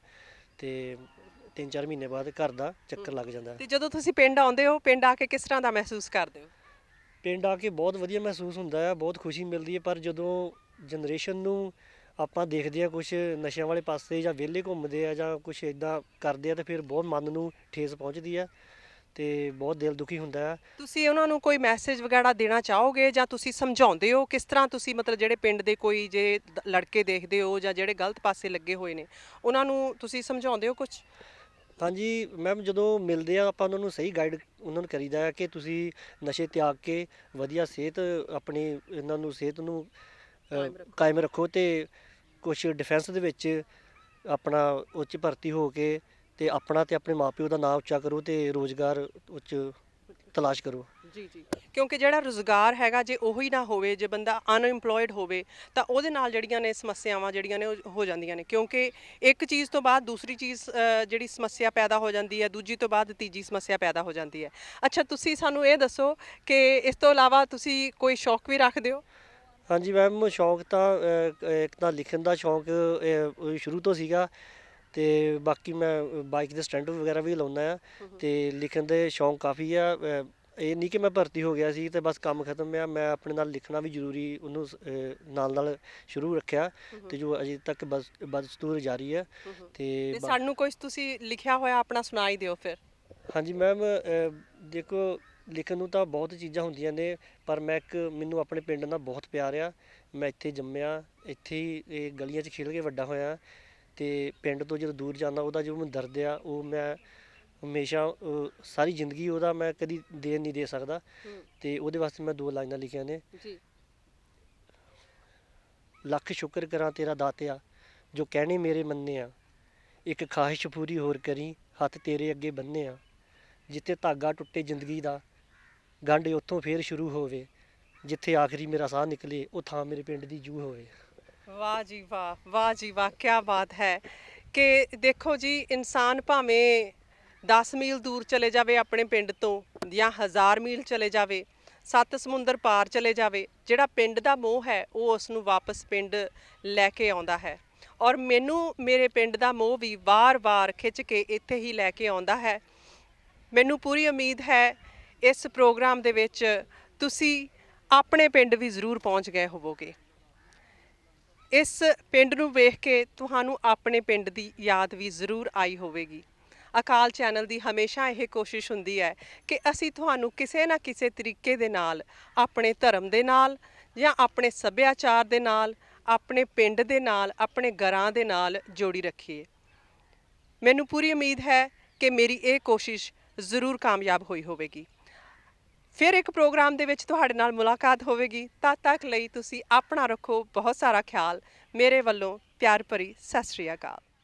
ਤੇ ਤਿੰਨ ਚਾਰ ਮਹੀਨੇ ਬਾਅਦ ਘਰ ਦਾ ਚੱਕਰ ਲੱਗ ਜਾਂਦਾ। ਤੇ ਜਦੋਂ ਤੁਸੀਂ ਪਿੰਡ ਆਉਂਦੇ ਹੋ, ਪਿੰਡ ਆ ਕੇ ਕਿਸ ਤਰ੍ਹਾਂ ਦਾ ਮਹਿਸੂਸ ਕਰਦੇ ਹੋ? ਪਿੰਡ ਆ ਕੇ ਬਹੁਤ ਵਧੀਆ ਮਹਿਸੂਸ ਹੁੰਦਾ ਹੈ, ਬਹੁਤ ਖੁਸ਼ੀ ਮਿਲਦੀ ਹੈ। ਪਰ ਜਦੋਂ ਜਨਰੇਸ਼ਨ ਨੂੰ ਆਪਾਂ ਦੇਖਦੇ ਆ ਕੁਛ ਨਸ਼ਿਆਂ ਵਾਲੇ ਪਾਸੇ ਜਾਂ ਵਿਹਲੇ ਘੁੰਮਦੇ ਆ ਜਾਂ ਕੁਛ ਇਦਾਂ ਕਰਦੇ ਆ, ਤਾਂ ਫਿਰ ਬਹੁਤ ਮਨ ਨੂੰ ਠੇਸ ਪਹੁੰਚਦੀ ਆ ਤੇ ਬਹੁਤ ਦਿਲ ਦੁਖੀ ਹੁੰਦਾ ਹੈ। ਤੁਸੀਂ ਉਹਨਾਂ ਨੂੰ ਕੋਈ ਮੈਸੇਜ ਵਗੈਰਾ ਦੇਣਾ ਚਾਹੋਗੇ ਜਾਂ ਤੁਸੀਂ ਸਮਝਾਉਂਦੇ ਹੋ? ਕਿਸ ਤਰ੍ਹਾਂ ਤੁਸੀਂ, ਮਤਲਬ ਜਿਹੜੇ ਪਿੰਡ ਦੇ ਕੋਈ ਜੇ ਦ- ਲੜਕੇ ਦੇਖਦੇ ਹੋ ਜਾਂ ਜਿਹੜੇ ਗਲਤ ਪਾਸੇ ਲੱਗੇ ਹੋਏ ਨੇ, ਉਹਨਾਂ ਨੂੰ ਤੁਸੀਂ ਸਮਝਾਉਂਦੇ ਹੋ ਕੁਝ? ਹਾਂਜੀ ਮੈਮ, ਜਦੋਂ ਮਿਲਦੇ ਆ ਆਪਾਂ ਉਹਨਾਂ ਨੂੰ ਸਹੀ ਗਾਈਡ ਉਹਨਾਂ ਨੂੰ ਕਰੀਦਾ ਹੈ ਕਿ ਤੁਸੀਂ ਨਸ਼ੇ ਤਿਆਗ ਕੇ ਵਧੀਆ ਸਿਹਤ ਆਪਣੀ ਇਹਨਾਂ ਨੂੰ ਸਿਹਤ ਨੂੰ ਅ, ਕਾਇਮ ਰੱਖੋ। ਕਾਇਮ ਰੱਖੋ ਤੇ ਕੁਛ ਡਿਫੈਂਸ ਦੇ ਵਿੱਚ ਆਪਣਾ ਉੱਚ ਭਰਤੀ ਹੋ ਕੇ ਤੇ ਆਪਣਾ ਤੇ ਆਪਣੇ ਮਾਪਿਓ ਦਾ ਨਾਮ ਉੱਚਾ ਕਰੋ ਤੇ ਰੋਜ਼ਗਾਰ ਉੱਚ ਤਲਾਸ਼ ਕਰੋ। ਜੀ ਜੀ, ਕਿਉਂਕਿ ਜਿਹੜਾ ਰੁਜ਼ਗਾਰ ਹੈਗਾ ਜੇ ਉਹੀ ਨਾ ਹੋਵੇ, ਜੇ ਬੰਦਾ ਅਨਇੰਪਲੋਇਡ ਹੋਵੇ ਤਾਂ ਉਹਦੇ ਨਾਲ ਜਿਹੜੀਆਂ ਨੇ ਸਮੱਸਿਆਵਾਂ ਜਿਹੜੀਆਂ ਨੇ ਉਹ ਹੋ ਜਾਂਦੀਆਂ ਨੇ, ਕਿਉਂਕਿ ਇੱਕ ਚੀਜ਼ ਤੋਂ ਬਾਅਦ ਦੂਸਰੀ ਚੀਜ਼ ਅ, ਜਿਹੜੀ ਸਮੱਸਿਆ ਪੈਦਾ ਹੋ ਜਾਂਦੀ ਹੈ, ਦੂਜੀ ਤੋਂ ਬਾਅਦ ਤੀਜੀ ਸਮੱਸਿਆ ਪੈਦਾ ਹੋ ਜਾਂਦੀ ਹੈ। ਅੱਛਾ, ਤੁਸੀਂ ਸਾਨੂੰ ਇਹ ਦੱਸੋ ਕਿ ਇਸ ਤੋਂ ਇਲਾਵਾ ਤੁਸੀਂ ਕੋਈ ਸ਼ੌਕ ਵੀ ਰੱਖਦੇ ਹੋ? ਹਾਂਜੀ ਮੈਮ, ਸ਼ੌਂਕ ਤਾਂ ਅ, ਇੱਕ ਤਾਂ ਲਿਖਣ ਦਾ ਸ਼ੌਂਕ ਅ, ਉਹ ਸ਼ੁਰੂ ਤੋਂ ਸੀਗਾ ਤੇ ਬਾਕੀ ਮੈਂ ਬਾਈਕ ਦੇ ਸਟੈਂਡ ਵਗੈਰਾ ਵੀ ਲਾਉਂਦਾ ਆ ਤੇ ਲਿਖਣ ਦੇ ਸ਼ੌਂਕ ਕਾਫੀ ਆ। ਅ, ਇਹ ਨਹੀਂ ਕਿ ਮੈਂ ਭਰਤੀ ਹੋ ਗਿਆ ਸੀ ਤੇ ਬਸ ਕੰਮ ਖਤਮ ਆ, ਮੈਂ ਆਪਣੇ ਨਾਲ ਲਿਖਣਾ ਵੀ ਜ਼ਰੂਰੀ ਉਹਨੂੰ ਸ- ਅਹ ਨਾਲ ਨਾਲ ਸ਼ੁਰੂ ਰੱਖਿਆ ਤੇ ਜੋ ਅਜੇ ਤੱਕ ਬਸ ਬਦਸਤੂਰ ਜਾਰੀ ਹੈ। ਤੇ ਤੇ ਬਾ- ਸਾਨੂੰ ਕੁਝ ਤੁਸੀਂ ਲਿਖਿਆ ਹੋਇਆ ਆਪਣਾ ਸੁਣਾਈ ਦਿਓ ਫਿਰ। ਹਾਂਜੀ ਮੈਮ, ਦੇਖੋ ਲਿਖਣ ਨੂੰ ਤਾਂ ਬਹੁਤ ਚੀਜ਼ਾਂ ਹੁੰਦੀਆਂ ਨੇ, ਪਰ ਮੈਂ ਇੱਕ ਮੈਨੂੰ ਆਪਣੇ ਪਿੰਡ ਨਾਲ ਬਹੁਤ ਪਿਆਰ ਆ। ਮੈਂ ਇੱਥੇ ਜੰਮਿਆ, ਇੱਥੇ ਹੀ ਇਹ ਗਲੀਆਂ 'ਚ ਖੇਡ ਕੇ ਵੱਡਾ ਹੋਇਆ ਤੇ ਪਿੰਡ ਤੋਂ ਜਦੋਂ ਦੂਰ ਜਾਂਦਾ ਉਹਦਾ ਜੋ ਮੈਨੂੰ ਦਰਦ ਆ ਉਹ ਮੈਂ ਹਮੇਸ਼ਾ ਅਹ, ਸਾਰੀ ਜ਼ਿੰਦਗੀ ਉਹਦਾ ਮੈਂ ਕਦੀ ਦੇਣ ਨਹੀਂ ਦੇ ਸਕਦਾ। ਤੇ ਉਹਦੇ ਵਾਸਤੇ ਮੈਂ ਦੋ ਲਾਈਨਾਂ ਲਿਖੀਆਂ ਨੇ। ਜੀ। ਲੱਖ ਸ਼ੁਕਰ ਕਰਾਂ ਤੇਰਾ ਦਾਤਿਆ ਜੋ ਕਹਿਣੇ ਮੇਰੇ ਮੰਨੇ ਆ, ਇੱਕ ਖਾਹਿਸ਼ ਪੂਰੀ ਹੋਰ ਕਰੀ ਹੱਥ ਤੇਰੇ ਅੱਗੇ ਬੰਨੇ ਆ, ਜਿੱਥੇ ਧਾਗਾ ਟੁੱਟੇ ਜ਼ਿੰਦਗੀ ਦਾ ਗੰਢ ਉੱਥੋਂ ਫੇਰ ਸ਼ੁਰੂ ਹੋਵੇ, ਜਿੱਥੇ ਆਖਰੀ ਮੇਰਾ ਸਾਹ ਨਿਕਲੇ ਉਹ ਥਾਂ ਮੇਰੇ ਪਿੰਡ ਦੀ ਜੂ ਹੋਵੇ। ਵਾਹ ਜੀ ਵਾਹ, ਵਾਹ ਜੀ ਵਾਹ, ਕੀ ਬਾਤ ਹੈ। ਕਿ ਦੇਖੋ ਜੀ, ਇਨਸਾਨ ਭਾਵੇਂ ਦਸ ਮੀਲ ਦੂਰ ਚਲੇ ਜਾਵੇ ਆਪਣੇ ਪਿੰਡ ਤੋਂ ਜਾਂ ਹਜ਼ਾਰ ਮੀਲ ਚਲੇ ਜਾਵੇ, ਸੱਤ ਸਮੁੰਦਰ ਪਾਰ ਚਲੇ ਜਾਵੇ, ਜਿਹੜਾ ਪਿੰਡ ਦਾ ਮੋਹ ਹੈ ਉਹ ਉਸ ਨੂੰ ਵਾਪਸ ਪਿੰਡ ਲੈ ਕੇ ਆਉਂਦਾ ਹੈ। ਔਰ ਮੈਨੂੰ ਮੇਰੇ ਪਿੰਡ ਦਾ ਮੋਹ ਵੀ ਵਾਰ-ਵਾਰ ਖਿੱਚ ਕੇ ਇੱਥੇ ਹੀ ਲੈ ਕੇ ਆਉਂਦਾ ਹੈ। ਮੈਨੂੰ ਪੂਰੀ ਉਮੀਦ ਹੈ ਇਸ ਪ੍ਰੋਗਰਾਮ ਦੇ ਵਿੱਚ ਤੁਸੀਂ ਆਪਣੇ ਪਿੰਡ ਵੀ ਜ਼ਰੂਰ ਪਹੁੰਚ ਗਏ ਹੋਵੋਗੇ। ਇਸ ਪਿੰਡ ਨੂੰ ਵੇਖ ਕੇ ਤੁਹਾਨੂੰ ਆਪਣੇ ਪਿੰਡ ਦੀ ਯਾਦ ਵੀ ਜ਼ਰੂਰ ਆਈ ਹੋਵੇਗੀ। ਅਕਾਲ ਚੈਨਲ ਦੀ ਹਮੇਸ਼ਾ ਇਹ ਕੋਸ਼ਿਸ਼ ਹੁੰਦੀ ਹੈ ਕਿ ਅਸੀਂ ਤੁਹਾਨੂੰ ਕਿਸੇ ਨਾ ਕਿਸੇ ਤਰੀਕੇ ਦੇ ਨਾਲ ਆਪਣੇ ਧਰਮ ਦੇ ਨਾਲ ਜਾਂ ਆਪਣੇ ਸੱਭਿਆਚਾਰ ਦੇ ਨਾਲ, ਆਪਣੇ ਪਿੰਡ ਦੇ ਨਾਲ, ਆਪਣੇ ਘਰਾਂ ਦੇ ਨਾਲ ਜੋੜੀ ਰੱਖੀਏ। ਮੈਨੂੰ ਪੂਰੀ ਉਮੀਦ ਹੈ ਕਿ ਮੇਰੀ ਇਹ ਕੋਸ਼ਿਸ਼ ਜ਼ਰੂਰ ਕਾਮਯਾਬ ਹੋਈ ਹੋਵੇਗੀ। ਫਿਰ ਇੱਕ ਪ੍ਰੋਗਰਾਮ ਦੇ ਵਿੱਚ ਤੁਹਾਡੇ ਨਾਲ ਮੁਲਾਕਾਤ ਹੋਵੇਗੀ। ਤਦ ਤੱਕ ਲਈ ਤੁਸੀਂ ਆਪਣਾ ਰੱਖੋ ਬਹੁਤ ਸਾਰਾ ਖਿਆਲ। ਮੇਰੇ ਵੱਲੋਂ ਪਿਆਰ ਭਰੀ ਸਤਿ ਸ਼੍ਰੀ ਅਕਾਲ।